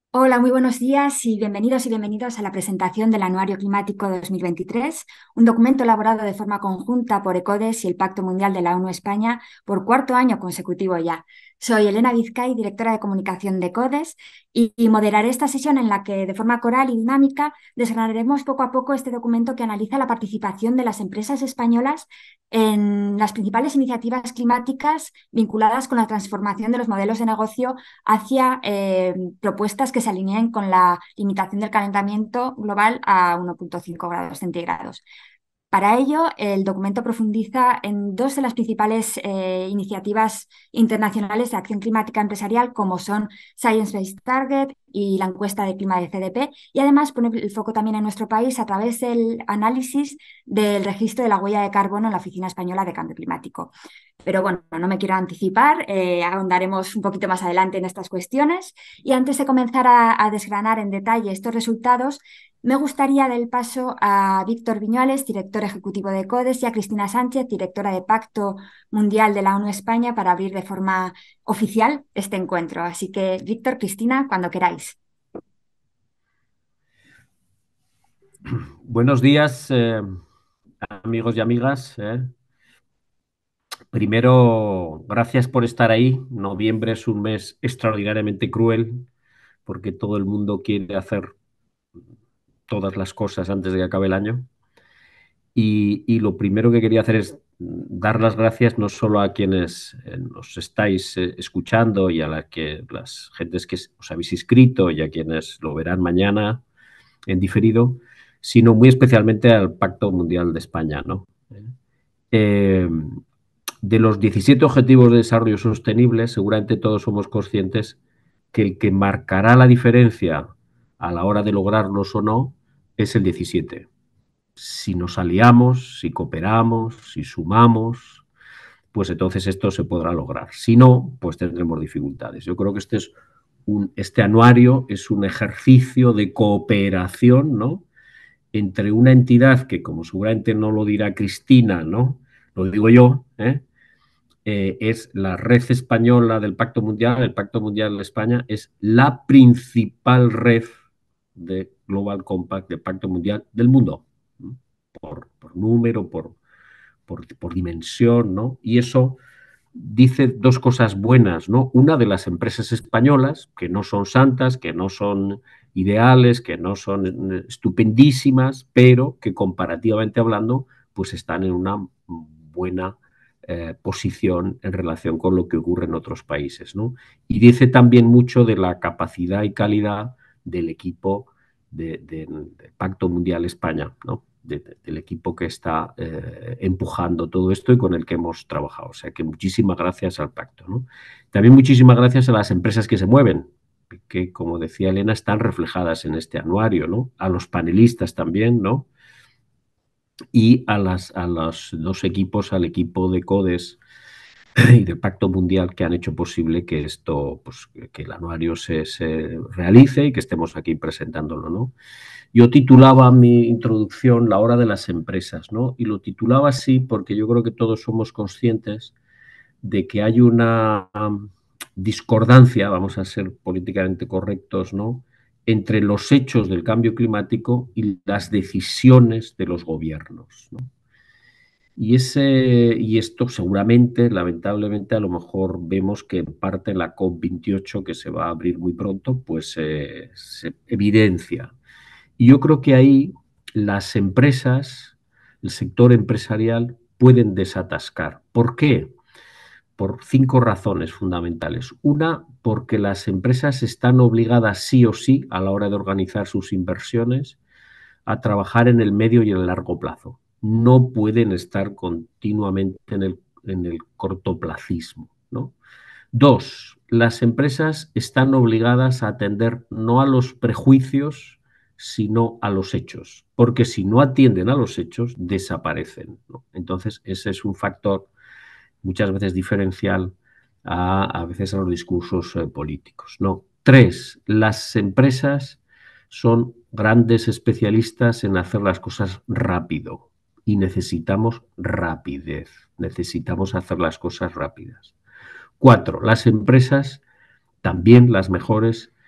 Hola, muy buenos días y bienvenidos a la presentación del Anuario Climático 2023, un documento elaborado de forma conjunta por ECODES y el Pacto Mundial de la ONU España por cuarto año consecutivo ya. Soy Elena Vizcay, directora de comunicación de ECODES, y moderaré esta sesión en la que, de forma coral y dinámica, desgranaremos poco a poco este documento que analiza la participación de las empresas españolas en las principales iniciativas climáticas vinculadas con la transformación de los modelos de negocio hacia propuestas que se alineen con la limitación del calentamiento global a 1,5 grados centígrados. Para ello, el documento profundiza en dos de las principales iniciativas internacionales de acción climática empresarial, como son Science Based Target y la encuesta de clima de CDP, y además pone el foco también en nuestro país a través del análisis del registro de la huella de carbono en la Oficina Española de Cambio Climático. Pero bueno, no me quiero anticipar, ahondaremos un poquito más adelante en estas cuestiones. Y antes de comenzar a desgranar en detalle estos resultados, me gustaría dar el paso a Víctor Viñuales, director ejecutivo de CODES, y a Cristina Sánchez, directora de Pacto Mundial de la ONU España, para abrir de forma oficial este encuentro. Así que, Víctor, Cristina, cuando queráis. Buenos días, amigos y amigas. Primero, gracias por estar ahí. Noviembre es un mes extraordinariamente cruel porque todo el mundo quiere hacer todas las cosas antes de que acabe el año. Y lo primero que quería hacer es dar las gracias no solo a quienes nos estáis escuchando y a las gentes que os habéis inscrito y a quienes lo verán mañana en diferido, sino muy especialmente al Pacto Mundial de España, ¿no? Eh, de los 17 Objetivos de Desarrollo Sostenible, seguramente todos somos conscientes que el que marcará la diferencia a la hora de lograrlos o no es el 17. Si nos aliamos, si cooperamos, si sumamos, pues entonces esto se podrá lograr. Si no, pues tendremos dificultades. Yo creo que este anuario es un ejercicio de cooperación, ¿no?, entre una entidad que, como seguramente no lo dirá Cristina, ¿no?, lo digo yo, es la red española del Pacto Mundial. El Pacto Mundial de España es la principal red de Global Compact, de Pacto Mundial del mundo, ¿no?, por número, por dimensión, ¿no? Y eso dice dos cosas buenas, ¿no? Una, de las empresas españolas, que no son santas, que no son ideales, que no son estupendísimas, pero que comparativamente hablando, pues están en una buena posición en relación con lo que ocurre en otros países, ¿no? Y dice también mucho de la capacidad y calidad del equipo del Pacto Mundial España, ¿no?, del equipo que está empujando todo esto y con el que hemos trabajado. O sea que muchísimas gracias al pacto, ¿no? También muchísimas gracias a las empresas que se mueven, que, como decía Elena, están reflejadas en este anuario, ¿no? A los panelistas también, ¿no? Y a los dos equipos, al equipo de CODES y de Pacto Mundial, que han hecho posible que esto, pues, que el anuario se realice y que estemos aquí presentándolo, ¿no? Yo titulaba mi introducción La hora de las empresas, ¿no? Y lo titulaba así porque yo creo que todos somos conscientes de que hay una discordancia, vamos a ser políticamente correctos, ¿no?, entre los hechos del cambio climático y las decisiones de los gobiernos, ¿no? Y esto seguramente, lamentablemente, a lo mejor vemos que en parte la COP28, que se va a abrir muy pronto, pues se evidencia. Y yo creo que ahí las empresas, el sector empresarial, pueden desatascar. ¿Por qué? Por cinco razones fundamentales. Una, porque las empresas están obligadas sí o sí, a la hora de organizar sus inversiones, a trabajar en el medio y en el largo plazo. No pueden estar continuamente en el cortoplacismo, ¿no? Dos, las empresas están obligadas a atender no a los prejuicios, sino a los hechos, porque si no atienden a los hechos, desaparecen, ¿no? Entonces, ese es un factor muchas veces diferencial a veces a los discursos políticos, ¿no? Tres, las empresas son grandes especialistas en hacer las cosas rápido y necesitamos rapidez, necesitamos hacer las cosas rápidas. Cuatro, las empresas, también las mejores,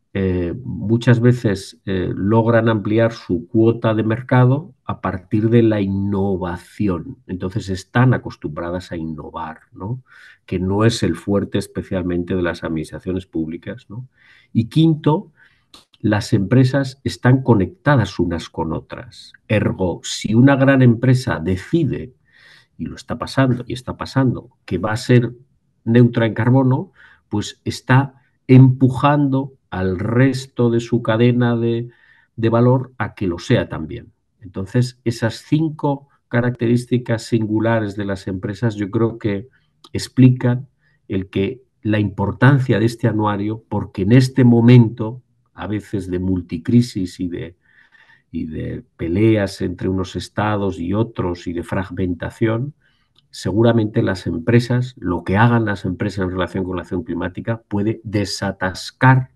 muchas veces logran ampliar su cuota de mercado a partir de la innovación. Entonces están acostumbradas a innovar, ¿no? Que no es el fuerte especialmente de las administraciones públicas, ¿no? Y quinto, las empresas están conectadas unas con otras. Ergo, si una gran empresa decide, y lo está pasando, y está pasando, que va a ser neutra en carbono, pues está empujando al resto de su cadena de valor a que lo sea también. Entonces, esas 5 características singulares de las empresas yo creo que explican el que la importancia de este anuario, porque en este momento, a veces de multicrisis y de peleas entre unos estados y otros y de fragmentación, seguramente las empresas, lo que hagan las empresas en relación con la acción climática puede desatascar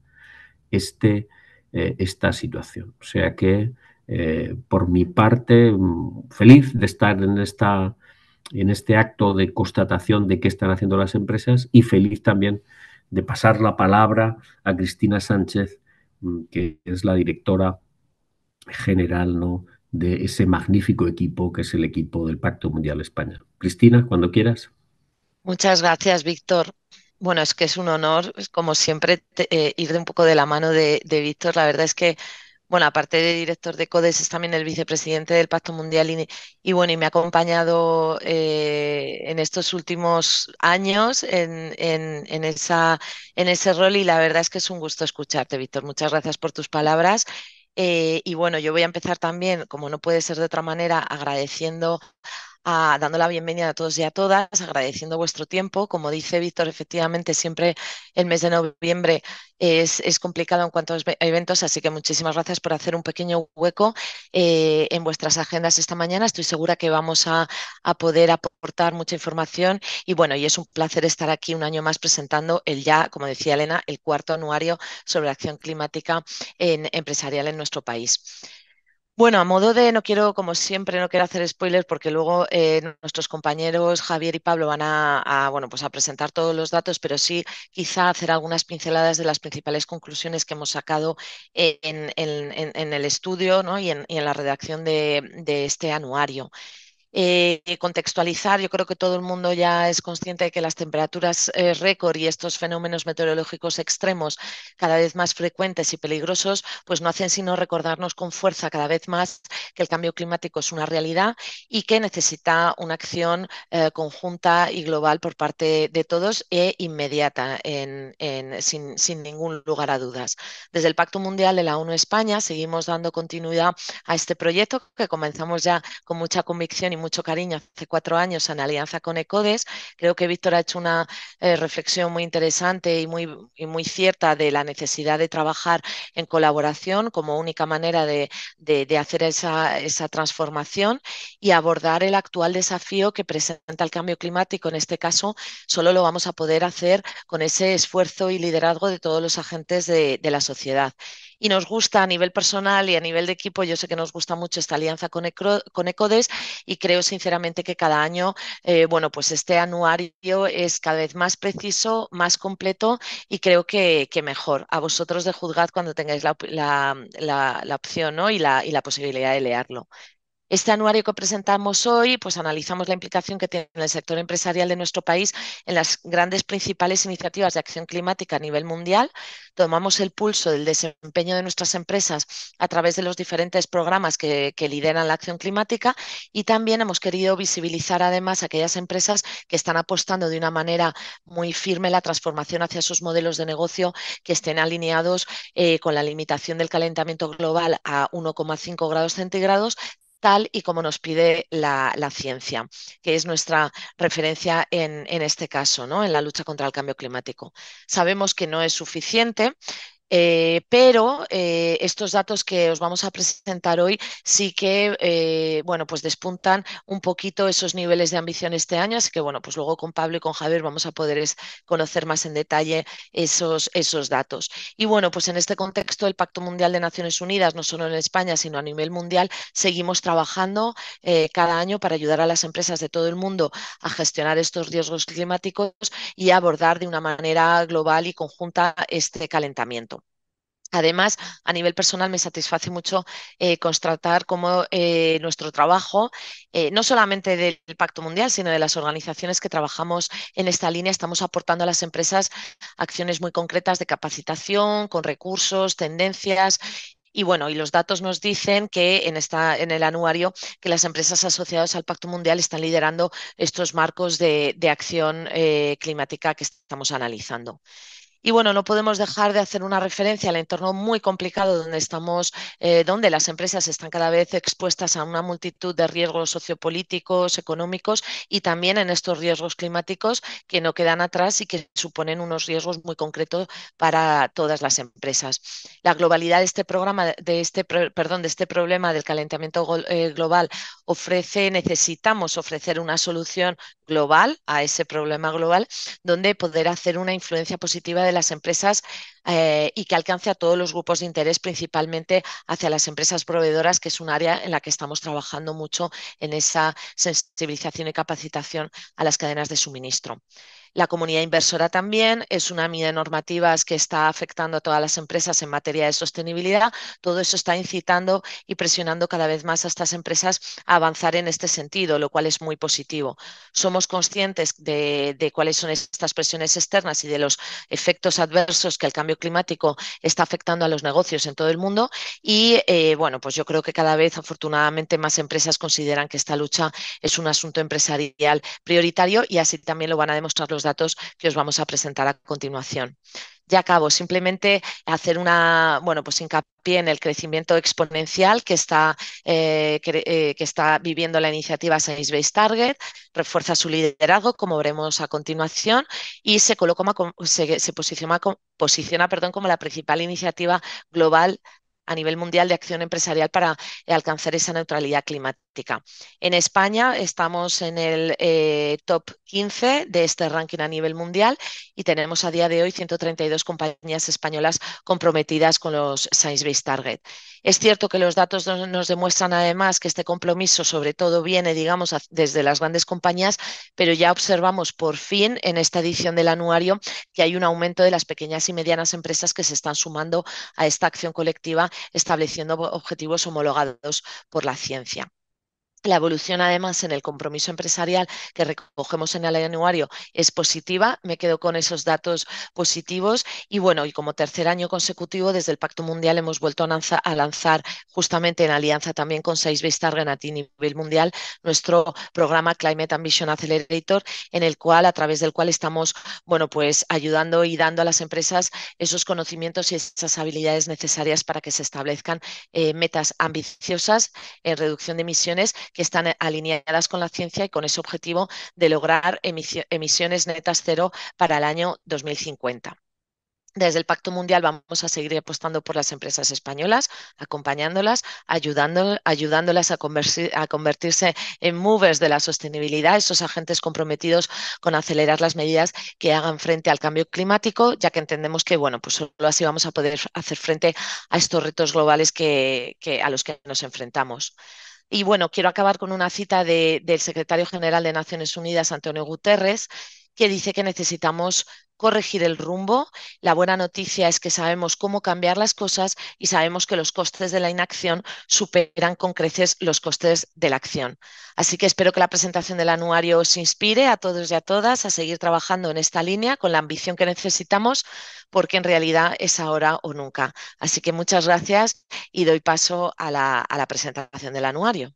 esta situación. O sea que, por mi parte, feliz de estar en este acto de constatación de qué están haciendo las empresas y feliz también de pasar la palabra a Cristina Sánchez, que es la directora general, ¿no?, de ese magnífico equipo que es el equipo del Pacto Mundial España. Cristina, cuando quieras. Muchas gracias, Víctor. Bueno, es que es un honor, como siempre, ir de un poco de la mano de Víctor. La verdad es que, bueno, aparte de director de CODES, es también el vicepresidente del Pacto Mundial y bueno, y me ha acompañado en estos últimos años en ese rol y la verdad es que es un gusto escucharte, Víctor. Muchas gracias por tus palabras. Y bueno, yo voy a empezar también, como no puede ser de otra manera, agradeciendo dando la bienvenida a todos y a todas, agradeciendo vuestro tiempo. Como dice Víctor, efectivamente, siempre el mes de noviembre es complicado en cuanto a eventos, así que muchísimas gracias por hacer un pequeño hueco en vuestras agendas esta mañana. Estoy segura que vamos a poder aportar mucha información y bueno, y es un placer estar aquí un año más presentando el ya, como decía Elena, el cuarto anuario sobre acción climática empresarial en nuestro país. Bueno, a modo de, no quiero, como siempre, no quiero hacer spoilers porque luego nuestros compañeros Javier y Pablo van bueno, pues a presentar todos los datos, pero sí quizá hacer algunas pinceladas de las principales conclusiones que hemos sacado en el estudio, ¿no?, y en la redacción de este anuario. Contextualizar, yo creo que todo el mundo ya es consciente de que las temperaturas récord y estos fenómenos meteorológicos extremos cada vez más frecuentes y peligrosos, pues no hacen sino recordarnos con fuerza cada vez más que el cambio climático es una realidad y que necesita una acción conjunta y global por parte de todos e inmediata, sin ningún lugar a dudas. Desde el Pacto Mundial de la ONU España seguimos dando continuidad a este proyecto que comenzamos ya con mucha convicción y mucho cariño hace 4 años en alianza con ECODES. Creo que Víctor ha hecho una reflexión muy interesante y muy cierta de la necesidad de trabajar en colaboración como única manera de hacer esa transformación y abordar el actual desafío que presenta el cambio climático. En este caso, solo lo vamos a poder hacer con ese esfuerzo y liderazgo de todos los agentes de la sociedad. Y nos gusta a nivel personal y a nivel de equipo, yo sé que nos gusta mucho esta alianza con ECODES y creo sinceramente que cada año, bueno, pues este anuario es cada vez más preciso, más completo y creo que mejor. A vosotros de juzgar cuando tengáis la opción, ¿no?, y la posibilidad de leerlo. Este anuario que presentamos hoy, pues analizamos la implicación que tiene el sector empresarial de nuestro país en las grandes principales iniciativas de acción climática a nivel mundial. Tomamos el pulso del desempeño de nuestras empresas a través de los diferentes programas que lideran la acción climática y también hemos querido visibilizar además aquellas empresas que están apostando de una manera muy firme la transformación hacia sus modelos de negocio que estén alineados con la limitación del calentamiento global a 1,5 grados centígrados tal y como nos pide la ciencia, que es nuestra referencia en este caso, ¿no?, en la lucha contra el cambio climático. Sabemos que no es suficiente, pero estos datos que os vamos a presentar hoy sí que, bueno, pues despuntan un poquito esos niveles de ambición este año, así que, bueno, pues luego con Pablo y con Javier vamos a poder conocer más en detalle esos datos. Y bueno, pues en este contexto el Pacto Mundial de Naciones Unidas, no solo en España, sino a nivel mundial, seguimos trabajando cada año para ayudar a las empresas de todo el mundo a gestionar estos riesgos climáticos y a abordar de una manera global y conjunta este calentamiento. Además, a nivel personal me satisface mucho constatar cómo nuestro trabajo, no solamente del Pacto Mundial, sino de las organizaciones que trabajamos en esta línea, estamos aportando a las empresas acciones muy concretas de capacitación, con recursos, tendencias. Y bueno, y los datos nos dicen que en el anuario que las empresas asociadas al Pacto Mundial están liderando estos marcos de acción climática que estamos analizando. Y bueno, no podemos dejar de hacer una referencia al entorno muy complicado donde estamos, donde las empresas están cada vez expuestas a una multitud de riesgos sociopolíticos, económicos y también en estos riesgos climáticos que no quedan atrás y que suponen unos riesgos muy concretos para todas las empresas. La globalidad de este programa, de este problema del calentamiento global necesitamos ofrecer una solución global a ese problema global donde poder hacer una influencia positiva de las empresas y que alcance a todos los grupos de interés, principalmente hacia las empresas proveedoras, que es un área en la que estamos trabajando mucho en esa sensibilización y capacitación a las cadenas de suministro. La comunidad inversora también es una mina de normativas que está afectando a todas las empresas en materia de sostenibilidad. Todo eso está incitando y presionando cada vez más a estas empresas a avanzar en este sentido, lo cual es muy positivo. Somos conscientes de cuáles son estas presiones externas y de los efectos adversos que el cambio climático está afectando a los negocios en todo el mundo y bueno, pues yo creo que cada vez afortunadamente más empresas consideran que esta lucha es un asunto empresarial prioritario y así también lo van a demostrar los datos que os vamos a presentar a continuación. Ya acabo, simplemente hacer bueno, pues hincapié en el crecimiento exponencial que está viviendo la iniciativa Science Based Target, refuerza su liderazgo, como veremos a continuación, y se posiciona, perdón, como la principal iniciativa global a nivel mundial de acción empresarial para alcanzar esa neutralidad climática. En España estamos en el top 15 de este ranking a nivel mundial y tenemos a día de hoy 132 compañías españolas comprometidas con los Science Based Target. Es cierto que los datos nos demuestran además que este compromiso sobre todo viene, digamos, desde las grandes compañías, pero ya observamos por fin en esta edición del anuario que hay un aumento de las pequeñas y medianas empresas que se están sumando a esta acción colectiva estableciendo objetivos homologados por la ciencia. La evolución, además, en el compromiso empresarial que recogemos en el anuario es positiva. Me quedo con esos datos positivos. Y bueno, y como tercer año consecutivo, desde el Pacto Mundial hemos vuelto a lanzar, justamente en alianza también con Science Based Target a nivel mundial, nuestro programa Climate Ambition Accelerator, a través del cual estamos, bueno, pues ayudando y dando a las empresas esos conocimientos y esas habilidades necesarias para que se establezcan metas ambiciosas en reducción de emisiones que están alineadas con la ciencia y con ese objetivo de lograr emisiones netas cero para el año 2050. Desde el Pacto Mundial vamos a seguir apostando por las empresas españolas, acompañándolas, ayudándolas a convertirse en movers de la sostenibilidad, esos agentes comprometidos con acelerar las medidas que hagan frente al cambio climático, ya que entendemos que, bueno, pues solo así vamos a poder hacer frente a estos retos globales a los que nos enfrentamos. Y bueno, quiero acabar con una cita del secretario general de Naciones Unidas, Antonio Guterres, que dice que necesitamos corregir el rumbo. La buena noticia es que sabemos cómo cambiar las cosas y sabemos que los costes de la inacción superan con creces los costes de la acción. Así que espero que la presentación del anuario os inspire a todos y a todas a seguir trabajando en esta línea con la ambición que necesitamos, porque en realidad es ahora o nunca. Así que muchas gracias y doy paso a la presentación del anuario.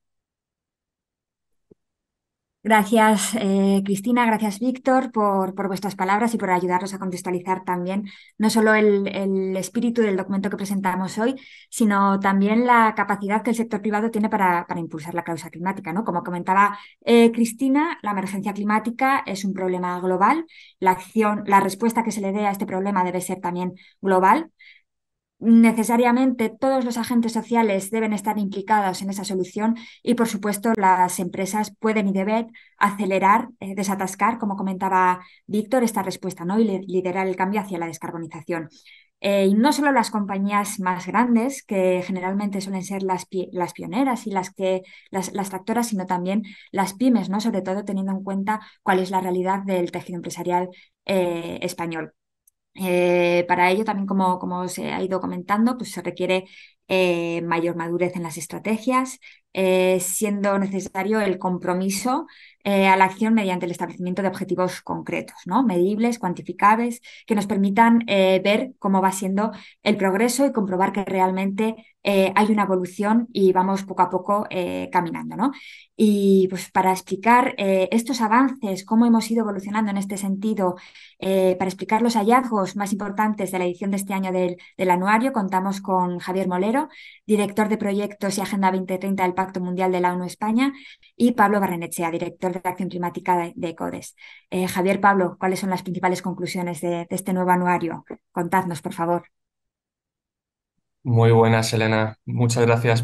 Gracias, Cristina, gracias, Víctor, por vuestras palabras y por ayudarnos a contextualizar también no solo el espíritu del documento que presentamos hoy, sino también la capacidad que el sector privado tiene para impulsar la causa climática, ¿no? Como comentaba Cristina, la emergencia climática es un problema global. La respuesta que se le dé a este problema debe ser también global. Necesariamente todos los agentes sociales deben estar implicados en esa solución y, por supuesto, las empresas pueden y deben acelerar, desatascar, como comentaba Víctor, esta respuesta, ¿no? Y liderar el cambio hacia la descarbonización. Y no solo las compañías más grandes, que generalmente suelen ser las pioneras y las tractoras, sino también las pymes, ¿no? Sobre todo teniendo en cuenta cuál es la realidad del tejido empresarial español. Para ello, también como se ha ido comentando, pues se requiere mayor madurez en las estrategias, siendo necesario el compromiso a la acción mediante el establecimiento de objetivos concretos, ¿no? Medibles, cuantificables, que nos permitan ver cómo va siendo el progreso y comprobar que realmente hay una evolución y vamos poco a poco caminando, ¿no? Y pues para explicar estos avances, cómo hemos ido evolucionando en este sentido, para explicar los hallazgos más importantes de la edición de este año del anuario, contamos con Javier Molero, director de proyectos y Agenda 2030 del Pacto Mundial de la ONU España, y Pablo Barrenechea, director de Acción Climática de ECODES. Javier, Pablo, ¿cuáles son las principales conclusiones de este nuevo anuario? Contadnos, por favor. Muy buenas, Elena. Muchas gracias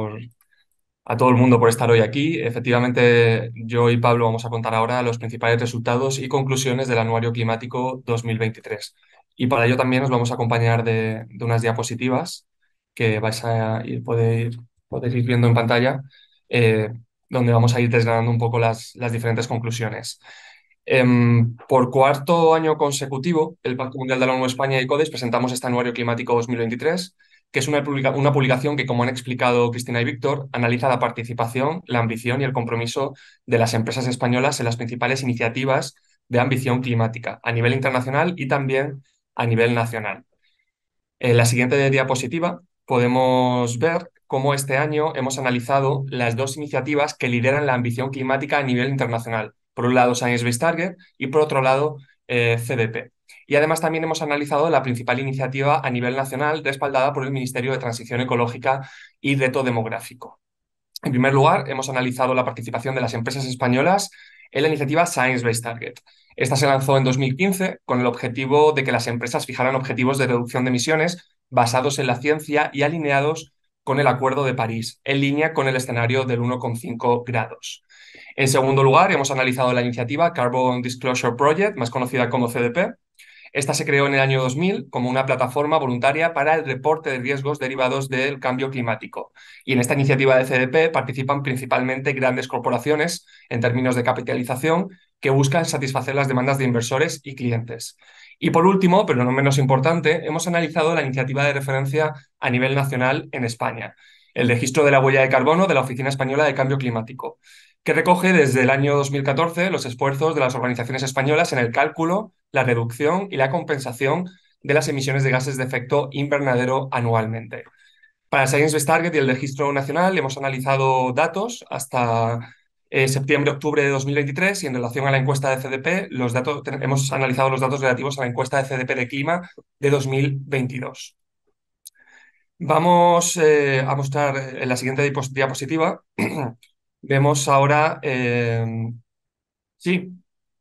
a todo el mundo por estar hoy aquí. Efectivamente, yo y Pablo vamos a contar ahora los principales resultados y conclusiones del Anuario Climático 2023. Y para ello también os vamos a acompañar de unas diapositivas que vais a poder ir viendo en pantalla, eh, donde vamos a ir desgranando un poco las diferentes conclusiones. Por cuarto año consecutivo, el Pacto Mundial de la ONU España y CODES presentamos este Anuario Climático 2023, que es una publicación que, como han explicado Cristina y Víctor, analiza la participación, la ambición y el compromiso de las empresas españolas en las principales iniciativas de ambición climática a nivel internacional y también a nivel nacional. En la siguiente diapositiva podemos ver cómo este año hemos analizado las dos iniciativas que lideran la ambición climática a nivel internacional. Por un lado, Science Based Target y por otro lado, CDP. Y además también hemos analizado la principal iniciativa a nivel nacional respaldada por el Ministerio de Transición Ecológica y Reto Demográfico. En primer lugar, hemos analizado la participación de las empresas españolas en la iniciativa Science Based Target. Esta se lanzó en 2015 con el objetivo de que las empresas fijaran objetivos de reducción de emisiones basados en la ciencia y alineados con el Acuerdo de París, en línea con el escenario del 1,5 grados. En segundo lugar, hemos analizado la iniciativa Carbon Disclosure Project, más conocida como CDP. Esta se creó en el año 2000 como una plataforma voluntaria para el reporte de riesgos derivados del cambio climático. Y en esta iniciativa de CDP participan principalmente grandes corporaciones en términos de capitalización que buscan satisfacer las demandas de inversores y clientes. Y por último, pero no menos importante, hemos analizado la iniciativa de referencia a nivel nacional en España, el registro de la huella de carbono de la Oficina Española de Cambio Climático, que recoge desde el año 2014 los esfuerzos de las organizaciones españolas en el cálculo, la reducción y la compensación de las emisiones de gases de efecto invernadero anualmente. Para el Science Based Target y el registro nacional hemos analizado datos hasta septiembre-octubre de 2023 y en relación a la encuesta de CDP, hemos analizado los datos relativos a la encuesta de CDP de clima de 2022. Vamos a mostrar en la siguiente diapositiva. Vemos ahora, sí,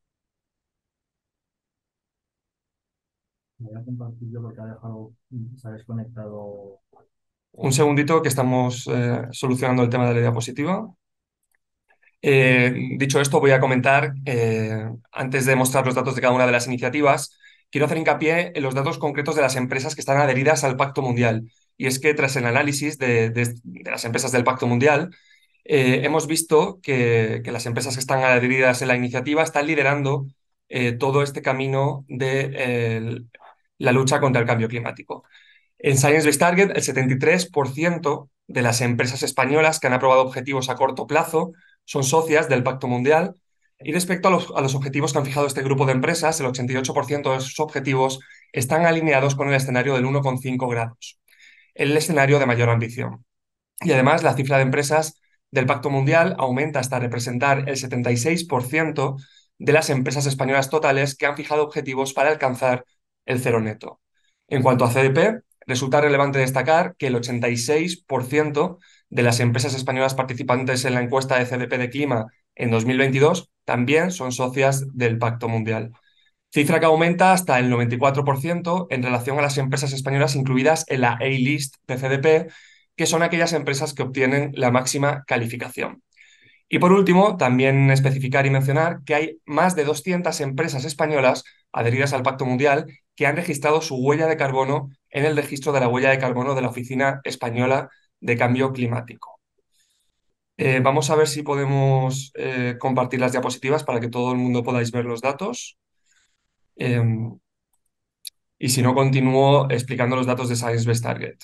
Voy a compartir yo porque ha dejado, se ha desconectado. un segundito que estamos solucionando el tema de la diapositiva. Dicho esto, voy a comentar, antes de mostrar los datos de cada una de las iniciativas, quiero hacer hincapié en los datos concretos de las empresas que están adheridas al Pacto Mundial. Y es que tras el análisis de las empresas del Pacto Mundial, hemos visto que las empresas que están adheridas en la iniciativa están liderando todo este camino de la lucha contra el cambio climático. En Science Based Target, el 73% de las empresas españolas que han aprobado objetivos a corto plazo son socias del Pacto Mundial. Y respecto a los objetivos que han fijado este grupo de empresas, el 88% de sus objetivos están alineados con el escenario del 1,5 grados, el escenario de mayor ambición. Y además, la cifra de empresas del Pacto Mundial aumenta hasta representar el 76% de las empresas españolas totales que han fijado objetivos para alcanzar el cero neto. En cuanto a CDP, resulta relevante destacar que el 86% de las empresas españolas participantes en la encuesta de CDP de clima en 2022 también son socias del Pacto Mundial. Cifra que aumenta hasta el 94% en relación a las empresas españolas incluidas en la A-list de CDP, que son aquellas empresas que obtienen la máxima calificación. Y por último, también especificar y mencionar que hay más de 200 empresas españolas adheridas al Pacto Mundial que han registrado su huella de carbono en el registro de la huella de carbono de la Oficina Española de Cambio Climático. Vamos a ver si podemos compartir las diapositivas para que todo el mundo podáis ver los datos. y si no, continúo explicando los datos de Science Based Target.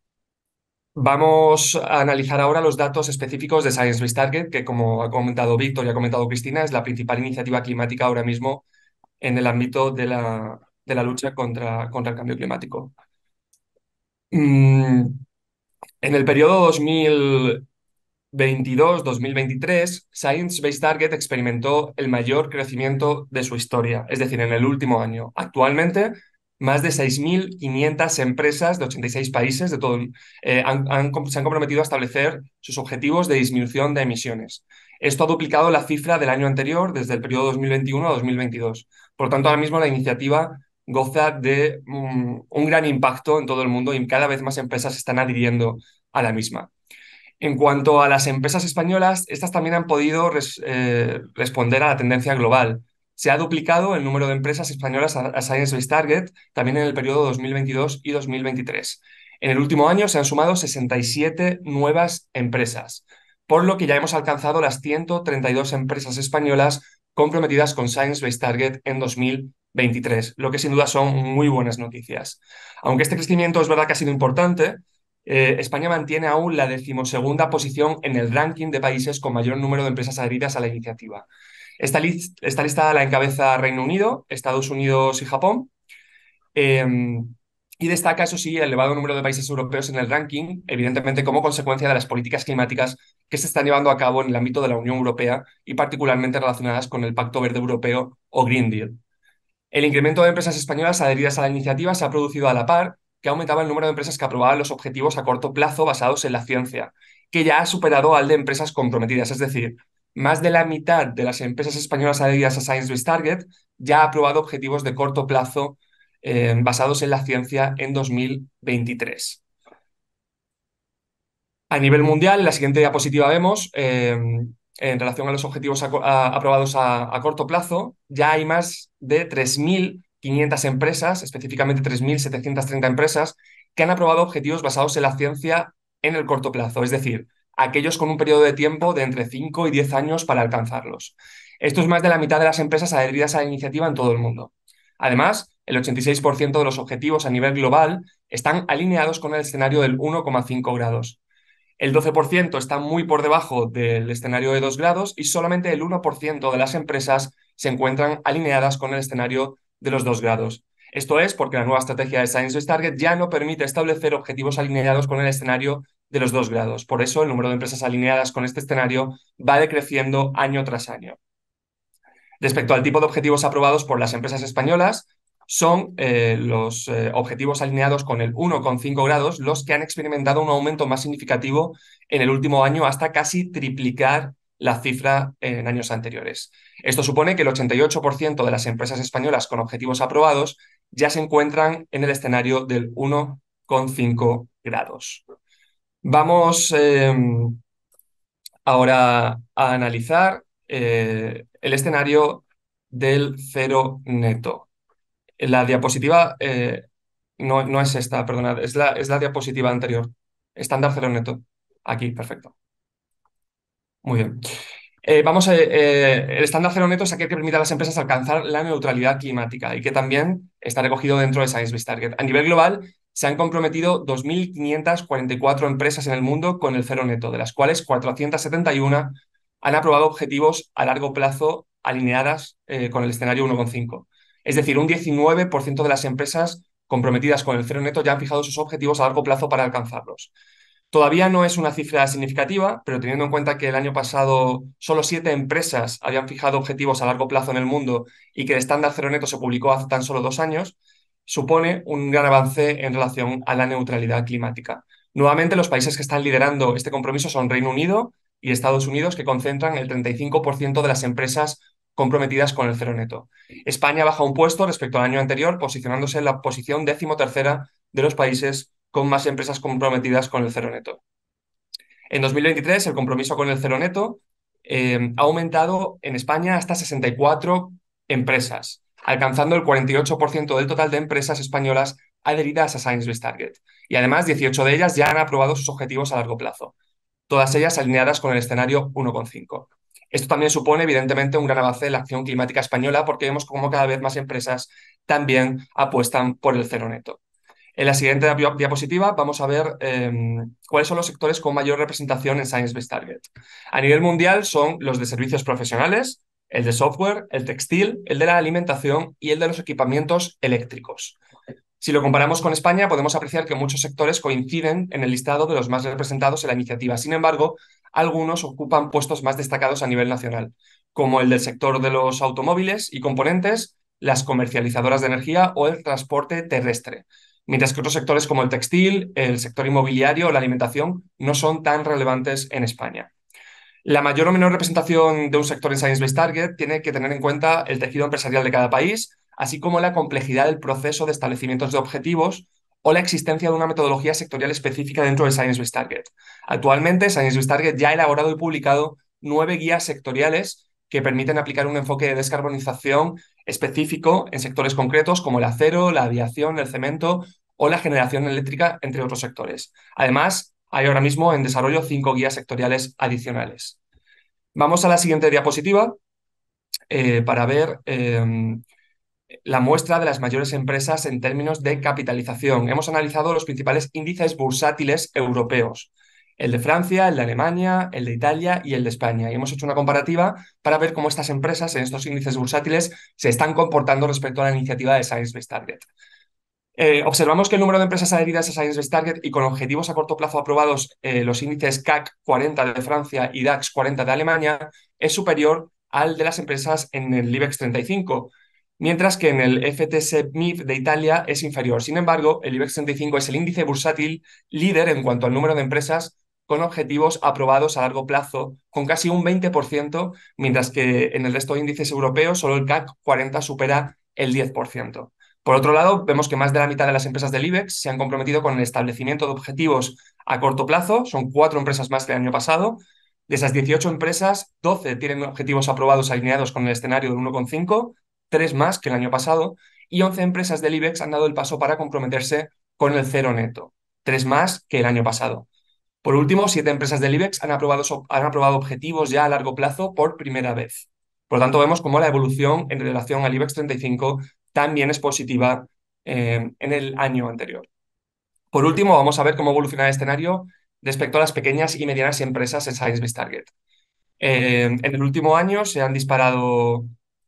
Vamos a analizar ahora los datos específicos de Science Based Target, que como ha comentado Víctor y ha comentado Cristina, es la principal iniciativa climática ahora mismo en el ámbito de la lucha contra el cambio climático. En el periodo 2022-2023, Science Based Target experimentó el mayor crecimiento de su historia, es decir, en el último año. Actualmente, más de 6.500 empresas de 86 países de todo, se han comprometido a establecer sus objetivos de disminución de emisiones. Esto ha duplicado la cifra del año anterior, desde el periodo 2021 a 2022. Por tanto, ahora mismo la iniciativa goza de un gran impacto en todo el mundo y cada vez más empresas se están adhiriendo a la misma. En cuanto a las empresas españolas, estas también han podido responder a la tendencia global. Se ha duplicado el número de empresas españolas a Science Based Target también en el periodo 2022 y 2023. En el último año se han sumado 67 nuevas empresas, por lo que ya hemos alcanzado las 132 empresas españolas comprometidas con Science Based Target en 2023, lo que sin duda son muy buenas noticias. Aunque este crecimiento es verdad que ha sido importante, España mantiene aún la 12ª posición en el ranking de países con mayor número de empresas adheridas a la iniciativa. Esta lista la encabeza Reino Unido, Estados Unidos y Japón. Y destaca, eso sí, el elevado número de países europeos en el ranking, evidentemente como consecuencia de las políticas climáticas que se están llevando a cabo en el ámbito de la Unión Europea y particularmente relacionadas con el Pacto Verde Europeo o Green Deal. El incremento de empresas españolas adheridas a la iniciativa se ha producido a la par que aumentaba el número de empresas que aprobaban los objetivos a corto plazo basados en la ciencia, que ya ha superado al de empresas comprometidas. Es decir, más de la mitad de las empresas españolas adheridas a Science Based Target ya ha aprobado objetivos de corto plazo basados en la ciencia en 2023. A nivel mundial, en la siguiente diapositiva vemos, en relación a los objetivos aprobados a corto plazo, ya hay más de 3.500 empresas, específicamente 3.730 empresas, que han aprobado objetivos basados en la ciencia en el corto plazo, es decir, aquellos con un periodo de tiempo de entre 5 y 10 años para alcanzarlos. Esto es más de la mitad de las empresas adheridas a la iniciativa en todo el mundo. Además, el 86% de los objetivos a nivel global están alineados con el escenario del 1,5 grados. El 12% está muy por debajo del escenario de 2 grados y solamente el 1% de las empresas se encuentran alineadas con el escenario de los 2 grados. Esto es porque la nueva estrategia de Science Based Target ya no permite establecer objetivos alineados con el escenario de los 2 grados. Por eso el número de empresas alineadas con este escenario va decreciendo año tras año. Respecto al tipo de objetivos aprobados por las empresas españolas, son los objetivos alineados con el 1,5 grados los que han experimentado un aumento más significativo en el último año hasta casi triplicar la cifra en años anteriores. Esto supone que el 88% de las empresas españolas con objetivos aprobados ya se encuentran en el escenario del 1,5 grados. Vamos ahora a analizar el escenario del cero neto. La diapositiva no es esta, perdonad, es la diapositiva anterior. Estándar cero neto. Aquí, perfecto. Muy bien. El estándar cero neto es aquel que permite a las empresas alcanzar la neutralidad climática y que también está recogido dentro de Science Based Target. A nivel global, se han comprometido 2.544 empresas en el mundo con el cero neto, de las cuales 471 han aprobado objetivos a largo plazo alineadas con el escenario 1,5. Es decir, un 19% de las empresas comprometidas con el cero neto ya han fijado sus objetivos a largo plazo para alcanzarlos. Todavía no es una cifra significativa, pero teniendo en cuenta que el año pasado solo 7 empresas habían fijado objetivos a largo plazo en el mundo y que el estándar cero neto se publicó hace tan solo 2 años, supone un gran avance en relación a la neutralidad climática. Nuevamente, los países que están liderando este compromiso son Reino Unido y Estados Unidos, que concentran el 35% de las empresas comprometidas con el cero neto. España baja un puesto respecto al año anterior, posicionándose en la posición 13ª de los países con más empresas comprometidas con el cero neto. En 2023, el compromiso con el cero neto ha aumentado en España hasta 64 empresas, alcanzando el 48% del total de empresas españolas adheridas a Science Based Target. Y además, 18 de ellas ya han aprobado sus objetivos a largo plazo, todas ellas alineadas con el escenario 1,5. Esto también supone, evidentemente, un gran avance en la acción climática española porque vemos cómo cada vez más empresas también apuestan por el cero neto. En la siguiente diapositiva vamos a ver cuáles son los sectores con mayor representación en Science Based Target. A nivel mundial son los de servicios profesionales, el de software, el textil, el de la alimentación y el de los equipamientos eléctricos. Si lo comparamos con España, podemos apreciar que muchos sectores coinciden en el listado de los más representados en la iniciativa. Sin embargo, algunos ocupan puestos más destacados a nivel nacional, como el del sector de los automóviles y componentes, las comercializadoras de energía o el transporte terrestre, mientras que otros sectores como el textil, el sector inmobiliario o la alimentación no son tan relevantes en España. La mayor o menor representación de un sector en Science Based Target tiene que tener en cuenta el tejido empresarial de cada país, así como la complejidad del proceso de establecimientos de objetivos o la existencia de una metodología sectorial específica dentro del Science Based Target. Actualmente, Science Based Target ya ha elaborado y publicado 9 guías sectoriales que permiten aplicar un enfoque de descarbonización específico en sectores concretos como el acero, la aviación, el cemento o la generación eléctrica, entre otros sectores. Además, hay ahora mismo en desarrollo 5 guías sectoriales adicionales. Vamos a la siguiente diapositiva para ver la muestra de las mayores empresas en términos de capitalización. Hemos analizado los principales índices bursátiles europeos, el de Francia, el de Alemania, el de Italia y el de España. Y hemos hecho una comparativa para ver cómo estas empresas en estos índices bursátiles se están comportando respecto a la iniciativa de Science Based Target. Observamos que el número de empresas adheridas a Science Based Target y con objetivos a corto plazo aprobados, los índices CAC 40 de Francia y DAX 40 de Alemania, es superior al de las empresas en el IBEX 35, mientras que en el FTSE/MIB de Italia es inferior. Sin embargo, el IBEX 35 es el índice bursátil líder en cuanto al número de empresas con objetivos aprobados a largo plazo, con casi un 20%, mientras que en el resto de índices europeos solo el CAC 40 supera el 10%. Por otro lado, vemos que más de la mitad de las empresas del IBEX se han comprometido con el establecimiento de objetivos a corto plazo. Son 4 empresas más que el año pasado. De esas 18 empresas, 12 tienen objetivos aprobados alineados con el escenario del 1,5, 3 más que el año pasado, y 11 empresas del IBEX han dado el paso para comprometerse con el cero neto, 3 más que el año pasado. Por último, 7 empresas del IBEX han aprobado objetivos ya a largo plazo por primera vez. Por lo tanto, vemos cómo la evolución en relación al IBEX 35 también es positiva en el año anterior. Por último, vamos a ver cómo evoluciona el escenario respecto a las pequeñas y medianas empresas en Science Based Target. En el último año se han disparado